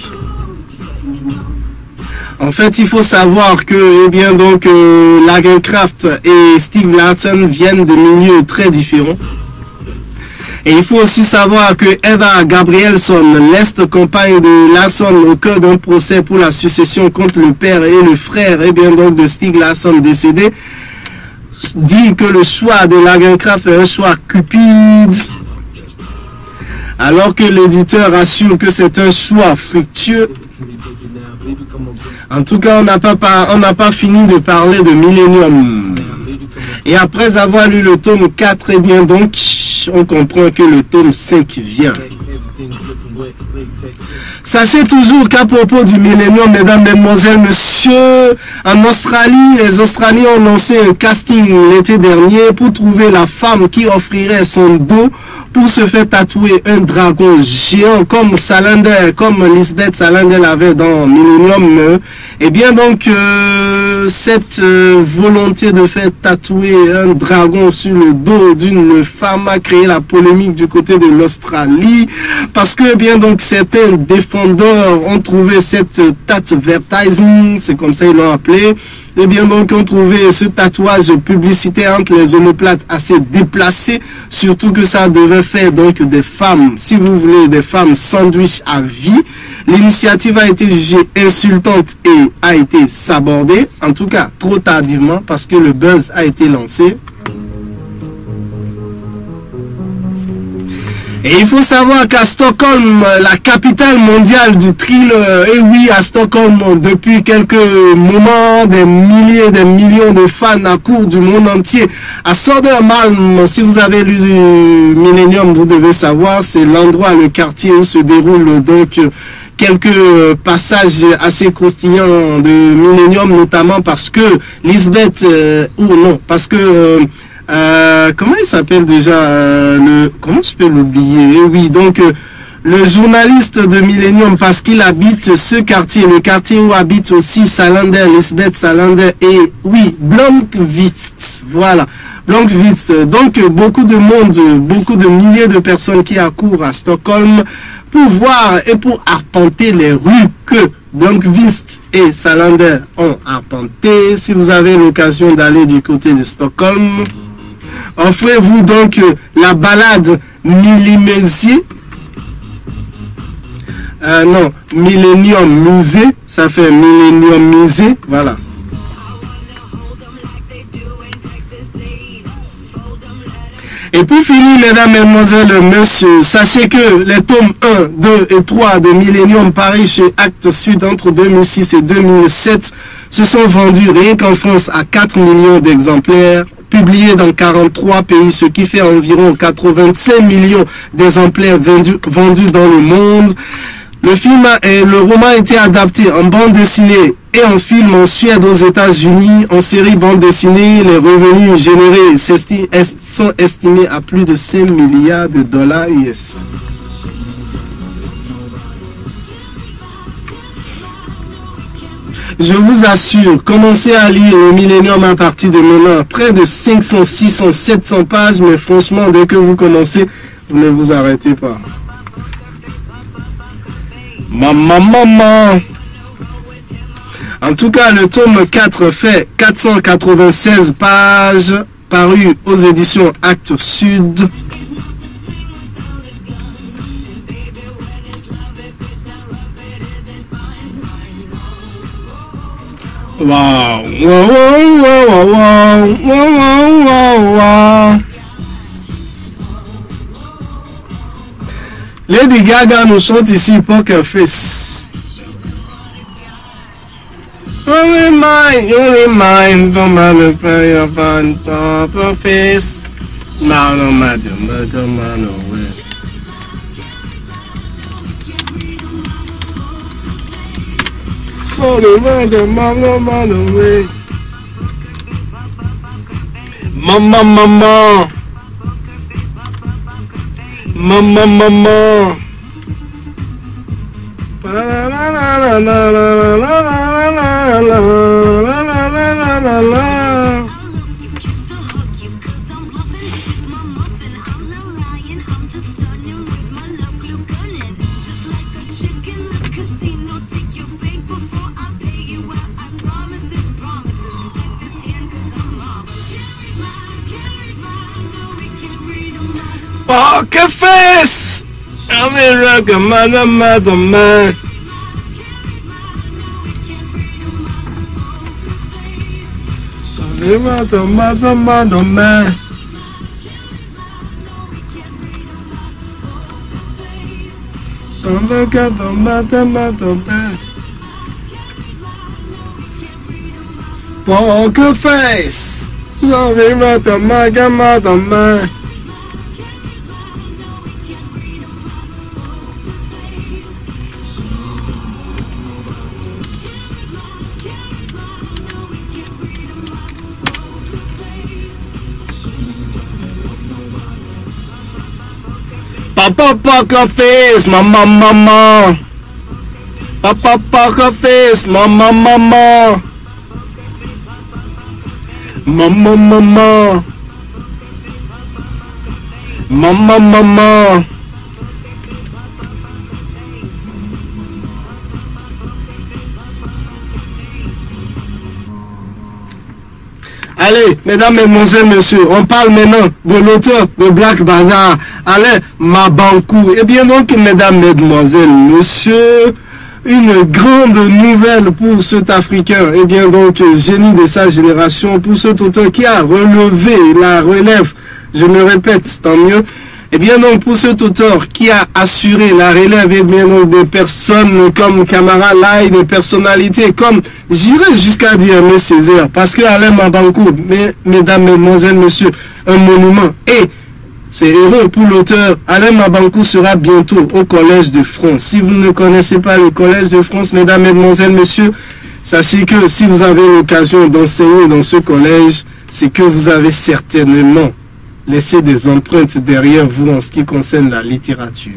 En fait, il faut savoir que, eh bien, donc, Lagercraft et Steve Larsson viennent de milieux très différents. Et il faut aussi savoir que Eva Gabrielsson, l'ex-compagne de Larsson, au cœur d'un procès pour la succession contre le père et le frère, eh bien, donc, de Steve Larsson décédé, dit que le choix de Lagercraft est un choix cupide. Alors que l'éditeur assure que c'est un choix fructueux. En tout cas, on n'a pas fini de parler de Millennium. Et après avoir lu le tome 4, eh bien donc, on comprend que le tome 5 vient. Sachez toujours qu'à propos du Millennium, mesdames, mesdemoiselles, messieurs, en Australie, les Australiens ont lancé un casting l'été dernier pour trouver la femme qui offrirait son dos pour se faire tatouer un dragon géant comme Salander, comme Lisbeth Salander l'avait dans Millennium. Et bien donc, cette volonté de faire tatouer un dragon sur le dos d'une femme a créé la polémique du côté de l'Australie, parce que bien donc certains défendeurs ont trouvé cette tatvertising, c'est comme ça ils l'ont appelé, et bien donc on trouvé ce tatouage publicitaire entre les omoplates assez déplacé, surtout que ça devait faire donc des femmes, si vous voulez, des femmes sandwich à vie. L'initiative a été jugée insultante et a été sabordée, en tout cas trop tardivement, parce que le buzz a été lancé. Et il faut savoir qu'à Stockholm, la capitale mondiale du thriller, et oui, à Stockholm, depuis quelques moments, des milliers, des millions de fans accourent du monde entier. À Södermalm, si vous avez lu Millennium, vous devez savoir, c'est l'endroit, le quartier où se déroule donc quelques passages assez croustillants de Millennium, notamment parce que Lisbeth, parce que comment il s'appelle déjà comment je peux l'oublier? Oui, donc le journaliste de Millennium, parce qu'il habite ce quartier, le quartier où habite aussi Salander, Lisbeth Salander et oui, Blomqvist, voilà, Blomqvist. Donc beaucoup de monde, beaucoup de milliers de personnes qui accourent à Stockholm pour voir et pour arpenter les rues que Blomqvist et Salander ont arpentées. Si vous avez l'occasion d'aller du côté de Stockholm, offrez-vous donc la balade Millimésie. Non, Millennium Musée, ça fait Millennium Musée, voilà. Et puis fini, mesdames, mesdemoiselles, messieurs, sachez que les tomes 1, 2 et 3 de Millennium paris chez Actes Sud entre 2006 et 2007 se sont vendus rien qu'en France à 4 millions d'exemplaires, publiés dans 43 pays, ce qui fait environ 85 millions d'exemplaires vendus dans le monde. Le roman a été adapté en bande dessinée et en film en Suède, aux États-Unis. En série bande dessinée, les revenus générés sont estimés à plus de 5 milliards de dollars US. Je vous assure, commencez à lire le Millennium à partir de maintenant. Près de 500, 600, 700 pages, mais franchement, dès que vous commencez, vous ne vous arrêtez pas. Maman. En tout cas, le tome 4 fait 496 pages, paru aux éditions Actes Sud. Wow, wow, wow, wow, wow, wow, wow, wow. Lady Gaga nous chante ici Poker Face. Only mine, don't matter play your fun top of face. Now no matter, come on away. Only matter, man away. Mama, mama. Mama, mama. La la la la la la la la la la la. Poker Face! I'm in rock a man. Poker Face! Papa Poker Face, mama mama. Papa Poker Face, mama mama. Mama mama. Mama mama. Allez, mesdames, mesdemoiselles, messieurs, on parle maintenant de l'auteur de Black Bazaar, Alain Mabankou. Eh bien donc, mesdames, mesdemoiselles, messieurs, une grande nouvelle pour cet Africain. Eh bien donc, génie de sa génération, pour cet auteur qui a relevé la relève, je me répète, tant mieux. Eh bien donc, pour cet auteur qui a assuré la relève, eh bien donc, des personnes comme Camara Lai, des personnalités comme, j'irais jusqu'à dire, mes Césaire, parce que Alain Mabankou, mesdames, mesdemoiselles, messieurs, un monument. Et c'est heureux pour l'auteur. Alain Mabankou sera bientôt au Collège de France. Si vous ne connaissez pas le Collège de France, mesdames, mesdemoiselles, messieurs, sachez que si vous avez l'occasion d'enseigner dans ce collège, c'est que vous avez certainement laissé des empreintes derrière vous en ce qui concerne la littérature.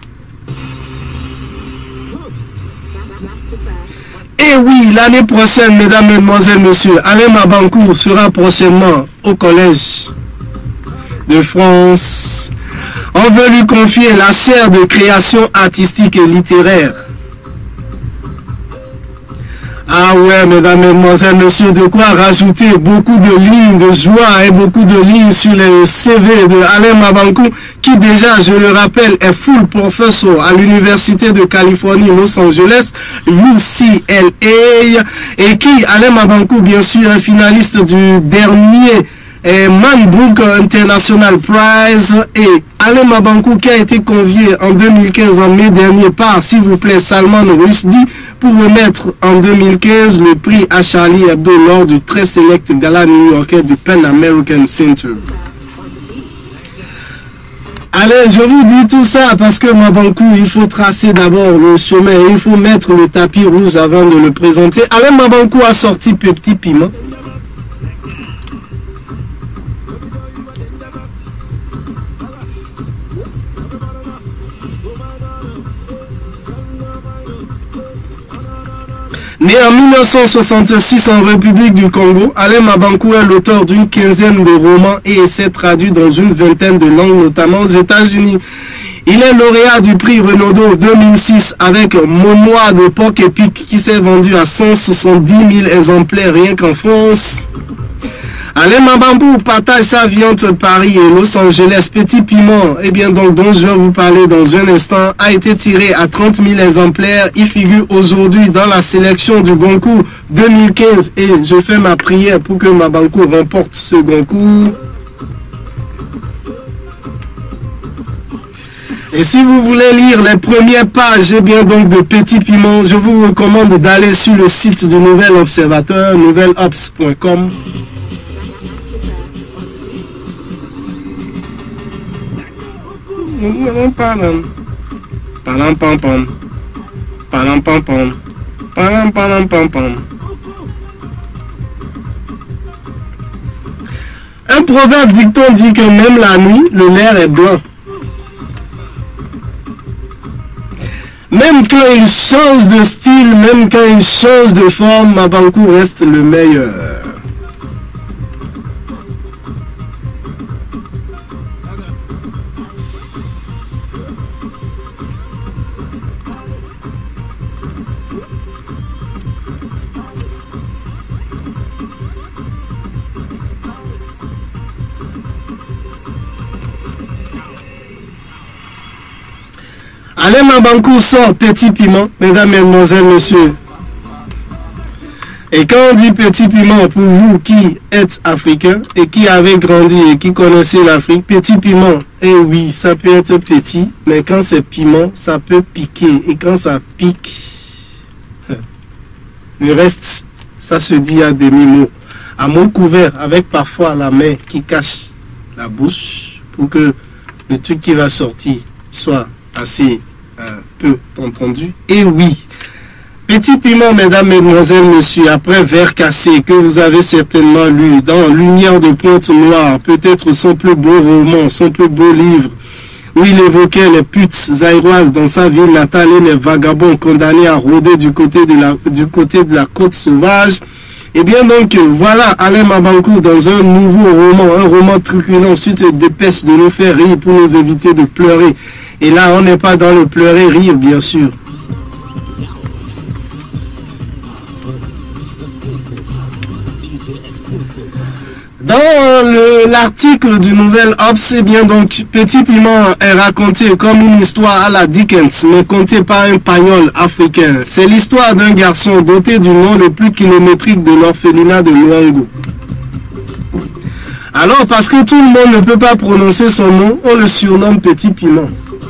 Et oui, l'année prochaine, mesdames, mesdemoiselles, messieurs, Alain Mabankou sera prochainement au Collège de France. On veut lui confier la chaire de création artistique et littéraire. Ah ouais, mesdames, mesdemoiselles, messieurs, de quoi rajouter beaucoup de lignes de joie et beaucoup de lignes sur le CV de Alain Mabankou, qui déjà, je le rappelle, est full professor à l'Université de Californie, Los Angeles, UCLA, et qui, Alain Mabankou, bien sûr, est finaliste du dernier Man Book International Prize, et Alain Mabankou qui a été convié en 2015, en mai dernier, par, s'il vous plaît, Salman Rushdie, pour remettre en 2015 le prix à Charlie Hebdo lors du très select gala new-yorkais du Pan American Center. Allez, je vous dis tout ça parce que Mabankou, il faut tracer d'abord le chemin, il faut mettre le tapis rouge avant de le présenter. Alain Mabankou a sorti Petit Piment. Né en 1966 en République du Congo, Alain Mabankou est l'auteur d'une quinzaine de romans et essais traduits dans une vingtaine de langues, notamment aux États-Unis. Il est lauréat du prix Renaudot 2006 avec Monois de Porc Épic qui s'est vendu à 170 000 exemplaires rien qu'en France. Alain Mabambou partage sa vie entre Paris et Los Angeles. Petit Piment, eh bien donc dont je vais vous parler dans un instant, a été tiré à 30 000 exemplaires. Il figure aujourd'hui dans la sélection du Goncourt 2015 et je fais ma prière pour que Mabambou remporte ce Goncourt. Et si vous voulez lire les premières pages, eh bien donc de Petit Piment, je vous recommande d'aller sur le site du Nouvel Observateur, nouvelops.com. Un proverbe dicton dit que même la nuit, le nerf est blanc. Même quand il change de style, même quand il change de forme, Mabambou reste le meilleur. Alain Mabambou sort Petit Piment, mesdames, mesdemoiselles, messieurs. Et quand on dit Petit Piment, pour vous qui êtes africains et qui avez grandi et qui connaissez l'Afrique, Petit Piment, eh oui, ça peut être petit, mais quand c'est piment, ça peut piquer. Et quand ça pique, le reste, ça se dit à demi-mot. À mot couvert, avec parfois la main qui cache la bouche pour que le truc qui va sortir soit assez peu entendu. Et oui, Petit Piment, mesdames, mesdemoiselles, messieurs, après Vers cassé, que vous avez certainement lu dans Lumière de Pointe Noire, peut-être son plus beau roman, son plus beau livre, où il évoquait les putes zaïroises dans sa ville natale et les vagabonds condamnés à rôder du côté de la côte sauvage. Et bien donc, voilà Alain Mabambou dans un nouveau roman, un roman truculent, suite dépêche de nous faire rire pour nous éviter de pleurer. Et là, on n'est pas dans le pleurer, rire, bien sûr. Dans l'article du Nouvel Obs, eh bien donc, Petit Piment est raconté comme une histoire à la Dickens, mais contée par un pagnol africain. C'est l'histoire d'un garçon doté du nom le plus kilométrique de l'orphelinat de Luango. Alors, parce que tout le monde ne peut pas prononcer son nom, on le surnomme Petit Piment.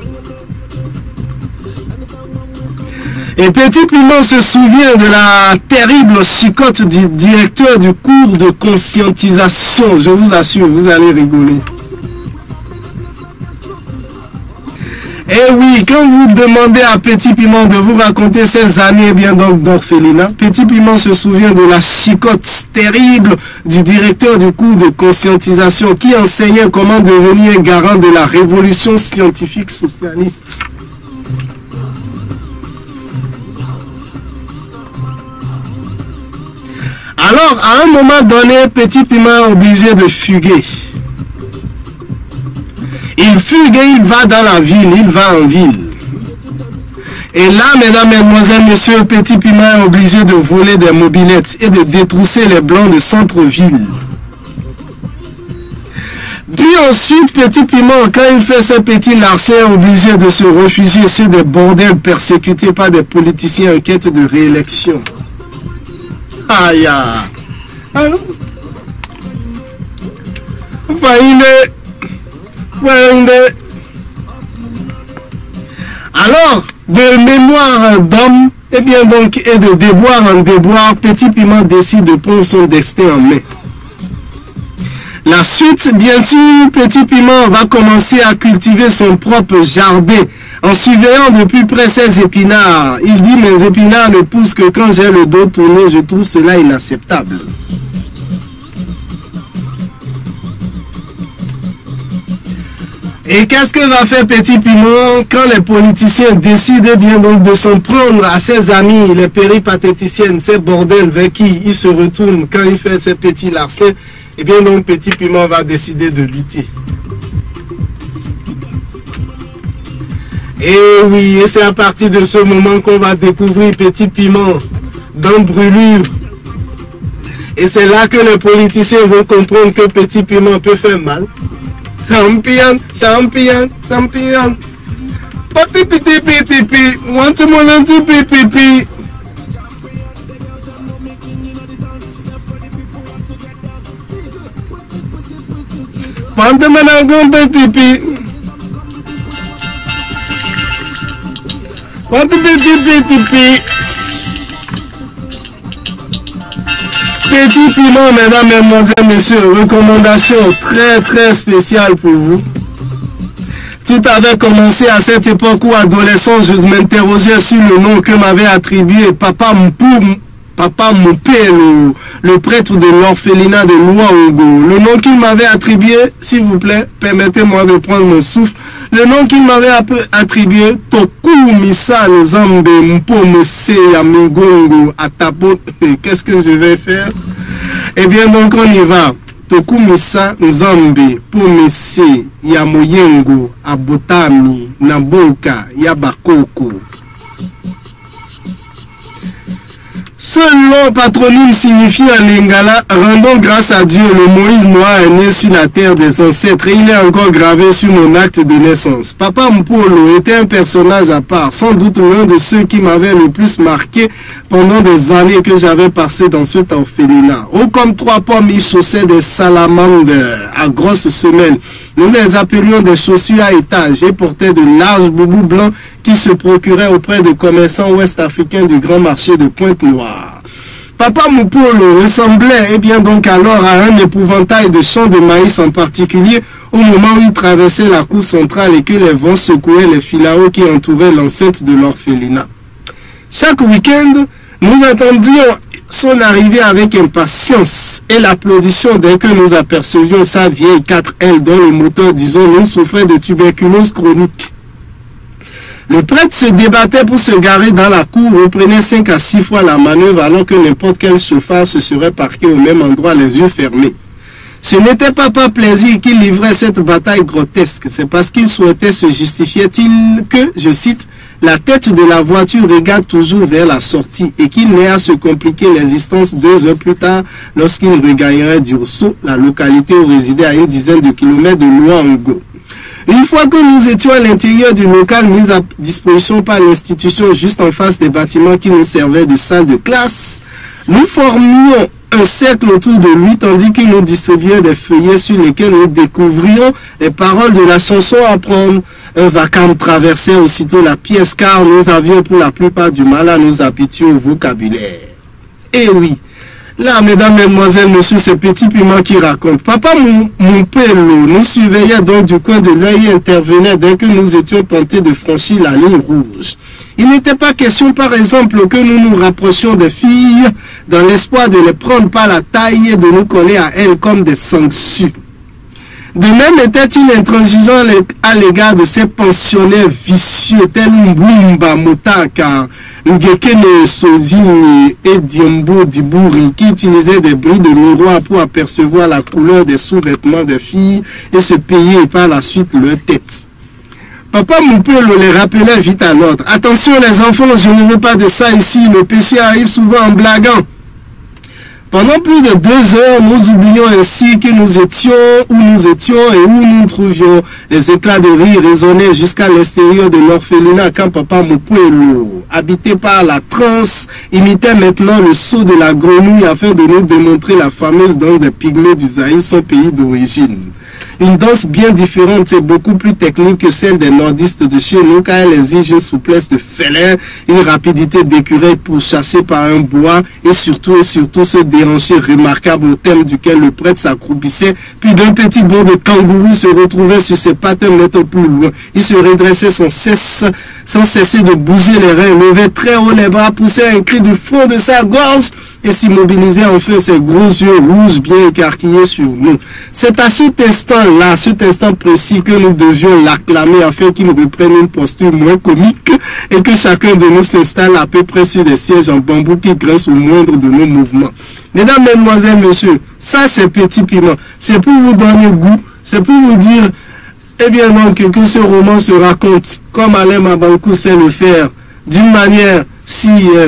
Et Petit Piment se souvient de la terrible chicotte du directeur du cours de conscientisation. Je vous assure, vous allez rigoler. Et oui, quand vous demandez à Petit Piment de vous raconter ses années bien donc d'orphelinat, Petit Piment se souvient de la chicotte terrible du directeur du cours de conscientisation qui enseignait comment devenir garant de la révolution scientifique socialiste. Alors, à un moment donné, Petit Piment est obligé de fuguer. Il fugue et il va dans la ville, il va en ville. Et là, mesdames, mesdemoiselles, messieurs, Petit Piment est obligé de voler des mobylettes et de détrousser les blancs de centre-ville. Puis ensuite, Petit Piment, quand il fait ses petits larcins, est obligé de se réfugier sur des bordels persécutés par des politiciens en quête de réélection. Aïe, aïe. Alors, de mémoire d'homme, et bien donc, et de déboire en déboire, Petit Piment décide de prendre son destin en main. La suite, bien sûr, Petit Piment va commencer à cultiver son propre jardin en surveillant de plus près ses épinards. Il dit, mes épinards ne poussent que quand j'ai le dos tourné, je trouve cela inacceptable. Et qu'est-ce que va faire Petit Piment quand les politiciens décident bien donc de s'en prendre à ses amis, les péripatéticiennes, ces bordels vers qui il se retourne quand il fait ses petits larcins? Et bien donc Petit Piment va décider de lutter. Et oui, et c'est à partir de ce moment qu'on va découvrir Petit Piment dans Brûlure. Et c'est là que les politiciens vont comprendre que Petit Piment peut faire mal. Champion, champion, champion. Papi piti piti pi, want to monanti pipi pi. Pante manangon petit pi. Pante petit pi. Petit Piment, mesdames, mesdemoiselles, messieurs, recommandation très spéciale pour vous. Tout avait commencé à cette époque où, adolescent, je m'interrogeais sur le nom que m'avait attribué Papa Moupé, le prêtre de l'orphelinat de Louango. Le nom qu'il m'avait attribué, s'il vous plaît, permettez-moi de prendre mon souffle. Le nom qu'il m'avait attribué, Toku Misa Nzambe Mpomese Yamugongo Atapo. Qu'est-ce que je vais faire? Eh bien, donc, on y va. Toku Misa Nzambe Mpomese Yamoyengo Abotami Naboka Yabakoko. Ce long patronyme signifie en lingala, rendons grâce à Dieu, le Moïse noir est né sur la terre des ancêtres et il est encore gravé sur mon acte de naissance. Papa Mpolo était un personnage à part, sans doute l'un de ceux qui m'avaient le plus marqué pendant des années que j'avais passé dans cet orphelinat. Haut comme 3 pommes, il chaussait des salamandres à grosses semelles. Nous les appelions des chaussures à étage et portaient de larges boubous blancs qui se procuraient auprès de commerçants ouest-africains du grand marché de Pointe-Noire. Papa Moupolo ressemblait, eh bien donc alors, à un épouvantail de champs de maïs en particulier au moment où il traversait la cour centrale et que les vents secouaient les filaos qui entouraient l'enceinte de l'orphelinat. Chaque week-end, nous attendions son arrivée avec impatience et l'applaudissement dès que nous apercevions sa vieille 4L dont le moteur, disons-nous, souffrait de tuberculose chronique. Le prêtre se débattait pour se garer dans la cour, reprenait 5 à 6 fois la manœuvre alors que n'importe quel chauffeur se serait parqué au même endroit les yeux fermés. Ce n'était pas par plaisir qu'il livrait cette bataille grotesque, c'est parce qu'il souhaitait se justifier que, je cite, la tête de la voiture regarde toujours vers la sortie et qu'il n'ait à se compliquer l'existence 2 heures plus tard lorsqu'il regagnerait d'Urso, la localité où résidait à une dizaine de kilomètres de Louango. Une fois que nous étions à l'intérieur du local mis à disposition par l'institution juste en face des bâtiments qui nous servaient de salle de classe, nous formions un cercle autour de lui tandis qu'il nous distribuait des feuillets sur lesquels nous découvrions les paroles de la chanson à prendre. Un vacarme traversait aussitôt la pièce car nous avions pour la plupart du mal à nous habituer au vocabulaire. Et oui, là, mesdames, mesdemoiselles, messieurs, c'est Petit Piment qui raconte. Papa Moupelo nous surveillait donc du coin de l'œil et intervenait dès que nous étions tentés de franchir la ligne rouge. Il n'était pas question, par exemple, que nous nous rapprochions des filles dans l'espoir de les prendre par la taille et de nous coller à elles comme des sangsues. De même était-il intransigeant à l'égard de ces pensionnaires vicieux tels Mbumba Motaka, Ngekene Sozini et Diombo Dibouri qui utilisaient des brilles de miroir pour apercevoir la couleur des sous-vêtements des filles et se payer par la suite leur tête. Papa Moupelo les rappelait vite à l'ordre. Attention les enfants, je ne veux pas de ça ici, le péché arrive souvent en blaguant. Pendant plus de 2 heures, nous oublions ainsi que nous étions où nous étions et où nous trouvions. Les éclats de rire résonnaient jusqu'à l'extérieur de l'orphelinat quand Papa Moupelo, habité par la transe, imitait maintenant le saut de la grenouille afin de nous démontrer la fameuse danse des pygmées du Zaïre, son pays d'origine. Une danse bien différente et beaucoup plus technique que celle des nordistes de chez nous car elle exige une souplesse de félin, une rapidité d'écureuil pour chasser par un bois et surtout ce déhanché remarquable au thème duquel le prêtre s'accroupissait puis d'un petit bond de kangourou se retrouvait sur ses pattes un mètre plus loin. Il se redressait sans cesser de bouger les reins, levait très haut les bras, poussait un cri du fond de sa gorge et s'immobilisait enfin ses gros yeux rouges bien écarquillés sur nous. C'est à cet instant-là, cet instant précis que nous devions l'acclamer afin qu'il reprenne une posture moins comique et que chacun de nous s'installe à peu près sur des sièges en bambou qui grincent au moindre de nos mouvements. Mesdames, mesdemoiselles, messieurs, ça c'est Petit Piment. C'est pour vous donner goût, c'est pour vous dire eh bien donc que ce roman se raconte comme Alain Mabankou sait le faire, d'une manière si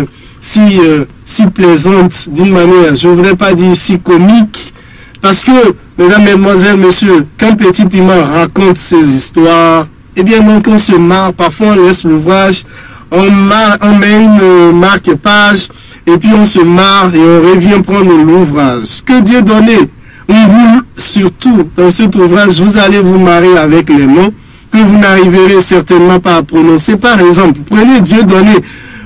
plaisante, d'une manière, je ne voudrais pas dire si comique, parce que, mesdames, mesdemoiselles, messieurs, quand Petit Piment raconte ses histoires, eh bien donc on se marre, parfois on laisse l'ouvrage, on met une marque-page, et puis on se marre et on revient prendre l'ouvrage. Que Dieu donne. Surtout dans cet ouvrage, vous allez vous marrer avec les noms que vous n'arriverez certainement pas à prononcer. Par exemple, prenez Dieu donné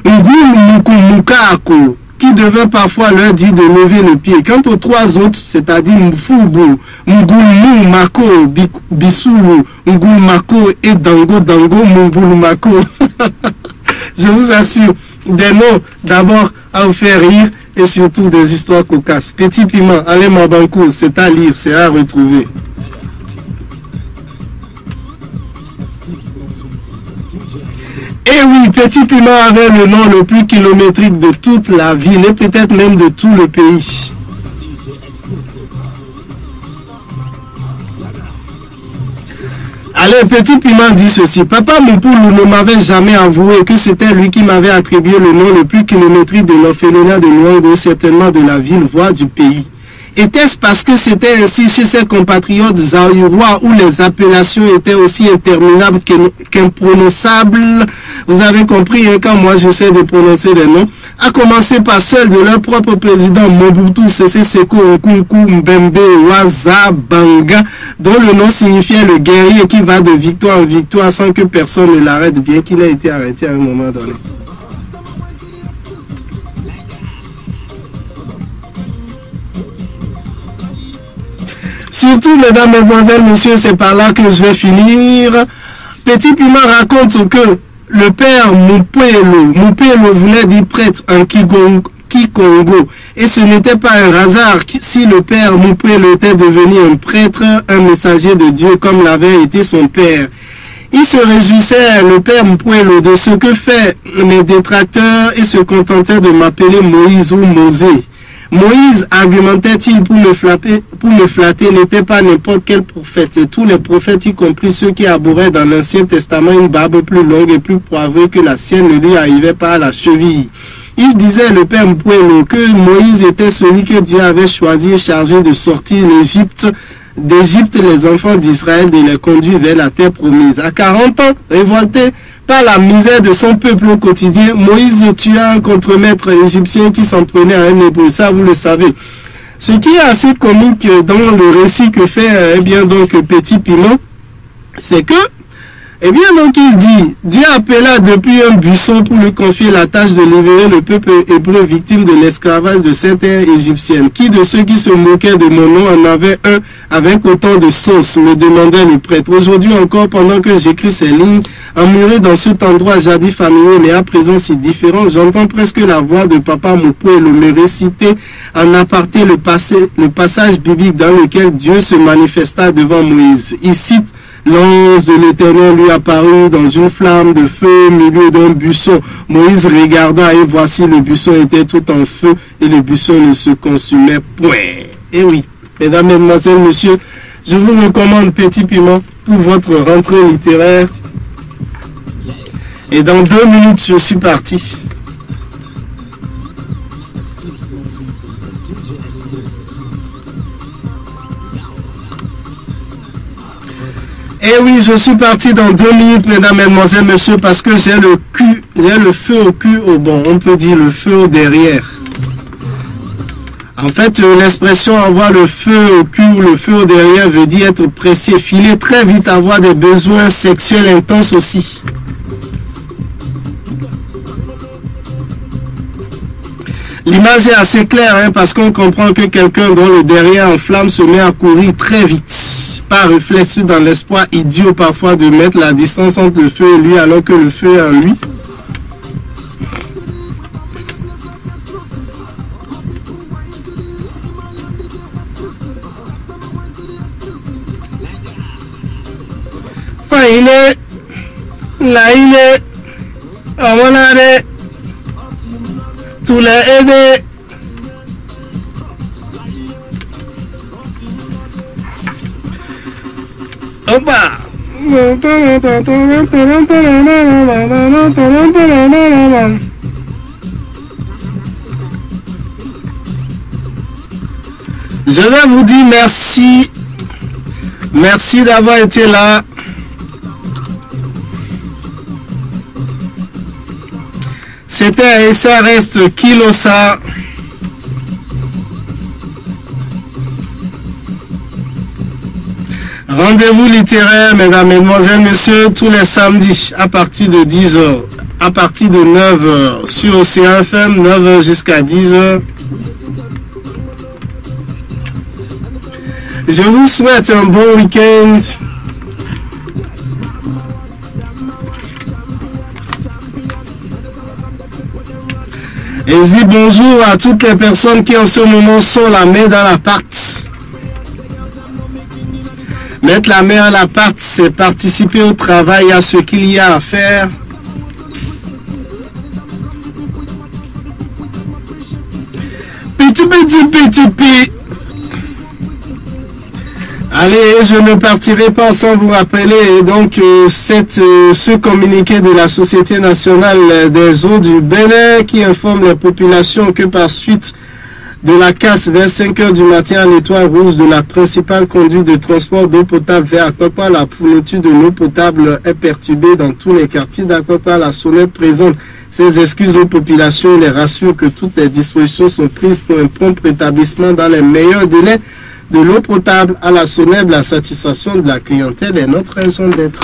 qui devait parfois leur dire de lever le pied. Quant aux trois autres, c'est-à-dire Mfubu, Ngulu Mako, Bisulu, Ngulu Mako et Dango Dango Mungulu Mako. Je vous assure, des noms d'abord à vous faire rire et surtout des histoires cocasses. Petit Piment, Alain Mabankou, c'est à lire, c'est à retrouver. Et oui, Petit Piment avait le nom le plus kilométrique de toute la ville et peut-être même de tout le pays. Alors, Petit Piment dit ceci. Papa Moupoulou ne m'avait jamais avoué que c'était lui qui m'avait attribué le nom le plus kilométrique de l'orphelinat de Luango, certainement de la ville, voire du pays. Était-ce parce que c'était ainsi chez ses compatriotes zaïrois où les appellations étaient aussi interminables qu'imprononçables? Vous avez compris, hein, quand moi j'essaie de prononcer les noms, à commencer par celle de leur propre président Mobutu Sese Seko Nkunku Mbembe Waza Banga, dont le nom signifiait le guerrier qui va de victoire en victoire sans que personne ne l'arrête, bien qu'il ait été arrêté à un moment donné. Surtout, mesdames, mesdemoiselles, messieurs, c'est par là que je vais finir. Petit Piment raconte que le père Mupelo voulait dire prêtre en Kikongo. Et ce n'était pas un hasard si le père Mupelo était devenu un prêtre, un messager de Dieu comme l'avait été son père. Il se réjouissait, le père Mupelo, de ce que fait mes détracteurs et se contentait de m'appeler Moïse ou Mosé. Moïse, argumentait-il pour me flatter, n'était pas n'importe quel prophète. Et tous les prophètes, y compris ceux qui arboraient dans l'Ancien Testament une barbe plus longue et plus poivrée que la sienne, ne lui arrivait pas à la cheville. Il disait, le père Mpouelo, que Moïse était celui que Dieu avait choisi et chargé de sortir d'Égypte les enfants d'Israël, de les conduire vers la terre promise. À 40 ans, révolté par la misère de son peuple au quotidien, Moïse tua un contremaître égyptien qui s'en prenait à un hébreu. Ça, vous le savez. Ce qui est assez comique dans le récit que fait eh bien donc Petit Piment, c'est que eh bien donc il dit, Dieu appela depuis un buisson pour lui confier la tâche de libérer le peuple hébreu victime de l'esclavage de cette terre égyptienne. Qui de ceux qui se moquaient de mon nom en avait un avec autant de sens, me demandait le prêtre. Aujourd'hui encore, pendant que j'écris ces lignes, emmuré dans cet endroit jadis familier mais à présent si différent, j'entends presque la voix de Papa Mupouelo me réciter en aparté le passage biblique dans lequel Dieu se manifesta devant Moïse. Il cite: l'ange de l'Éternel lui apparut dans une flamme de feu au milieu d'un buisson. Moïse regarda et voici le buisson était tout en feu et le buisson ne se consumait point. Et oui, mesdames, mesdemoiselles, messieurs, je vous recommande Petit Piment pour votre rentrée littéraire. Et dans 2 minutes, je suis parti. Et oui, je suis parti dans 2 minutes, mesdames, mesdemoiselles, messieurs, parce que j'ai le feu au cul, bon, on peut dire le feu au derrière. En fait, l'expression avoir le feu au cul ou le feu au derrière veut dire être pressé, filer très vite, avoir des besoins sexuels intenses aussi. L'image est assez claire, hein, parce qu'on comprend que quelqu'un dont le derrière en flamme se met à courir très vite, par réflexe dans l'espoir idiot parfois de mettre la distance entre le feu et lui alors que le feu est en lui. Enfin, il est là, il est à mon arrêt. Tous les aidés. Opa, Je vais vous dire merci. Merci d'avoir été là. C'était et ça reste Kilosa. Rendez-vous littéraire, mesdames, mesdemoiselles, messieurs, tous les samedis à partir de 10h, à partir de 9h sur Océan FM, 9h jusqu'à 10h. Je vous souhaite un bon week-end. Et je dis bonjour à toutes les personnes qui en ce moment sont la main dans l'appart. Mettre la main à l'appart, c'est participer au travail, à ce qu'il y a à faire. Petit. Allez, je ne partirai pas sans vous rappeler donc ce communiqué de la Société nationale des eaux du Bénin qui informe les populations que par suite de la casse vers 5 h du matin à l'étoile rouge de la principale conduite de transport d'eau potable vers Akwakwa, la fourniture de l'eau potable est perturbée dans tous les quartiers d'Akwakwa. La SONED présente ses excuses aux populations et les rassure que toutes les dispositions sont prises pour un prompt rétablissement dans les meilleurs délais de l'eau potable. À la SONED, la satisfaction de la clientèle est notre raison d'être.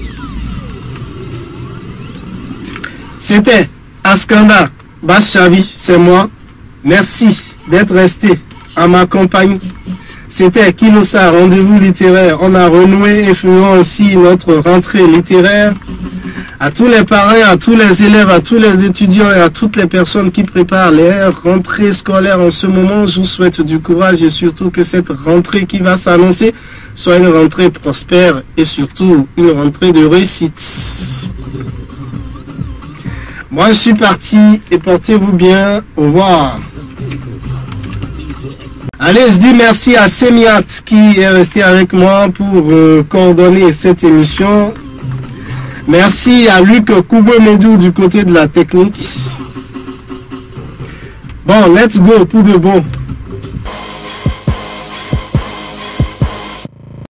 C'était Askanda Bachavi, c'est moi. Merci d'être resté à ma compagnie. C'était Kilosa, rendez-vous littéraire. On a renoué et faisons aussi notre rentrée littéraire. À tous les parents, à tous les élèves, à tous les étudiants et à toutes les personnes qui préparent les rentrées scolaires en ce moment, je vous souhaite du courage et surtout que cette rentrée qui va s'annoncer soit une rentrée prospère et surtout une rentrée de réussite. Moi, je suis parti et portez-vous bien. Au revoir. Allez, je dis merci à Semiat qui est resté avec moi pour coordonner cette émission. Merci à Luc Koubouemedou du côté de la technique. Bon, let's go pour de bon.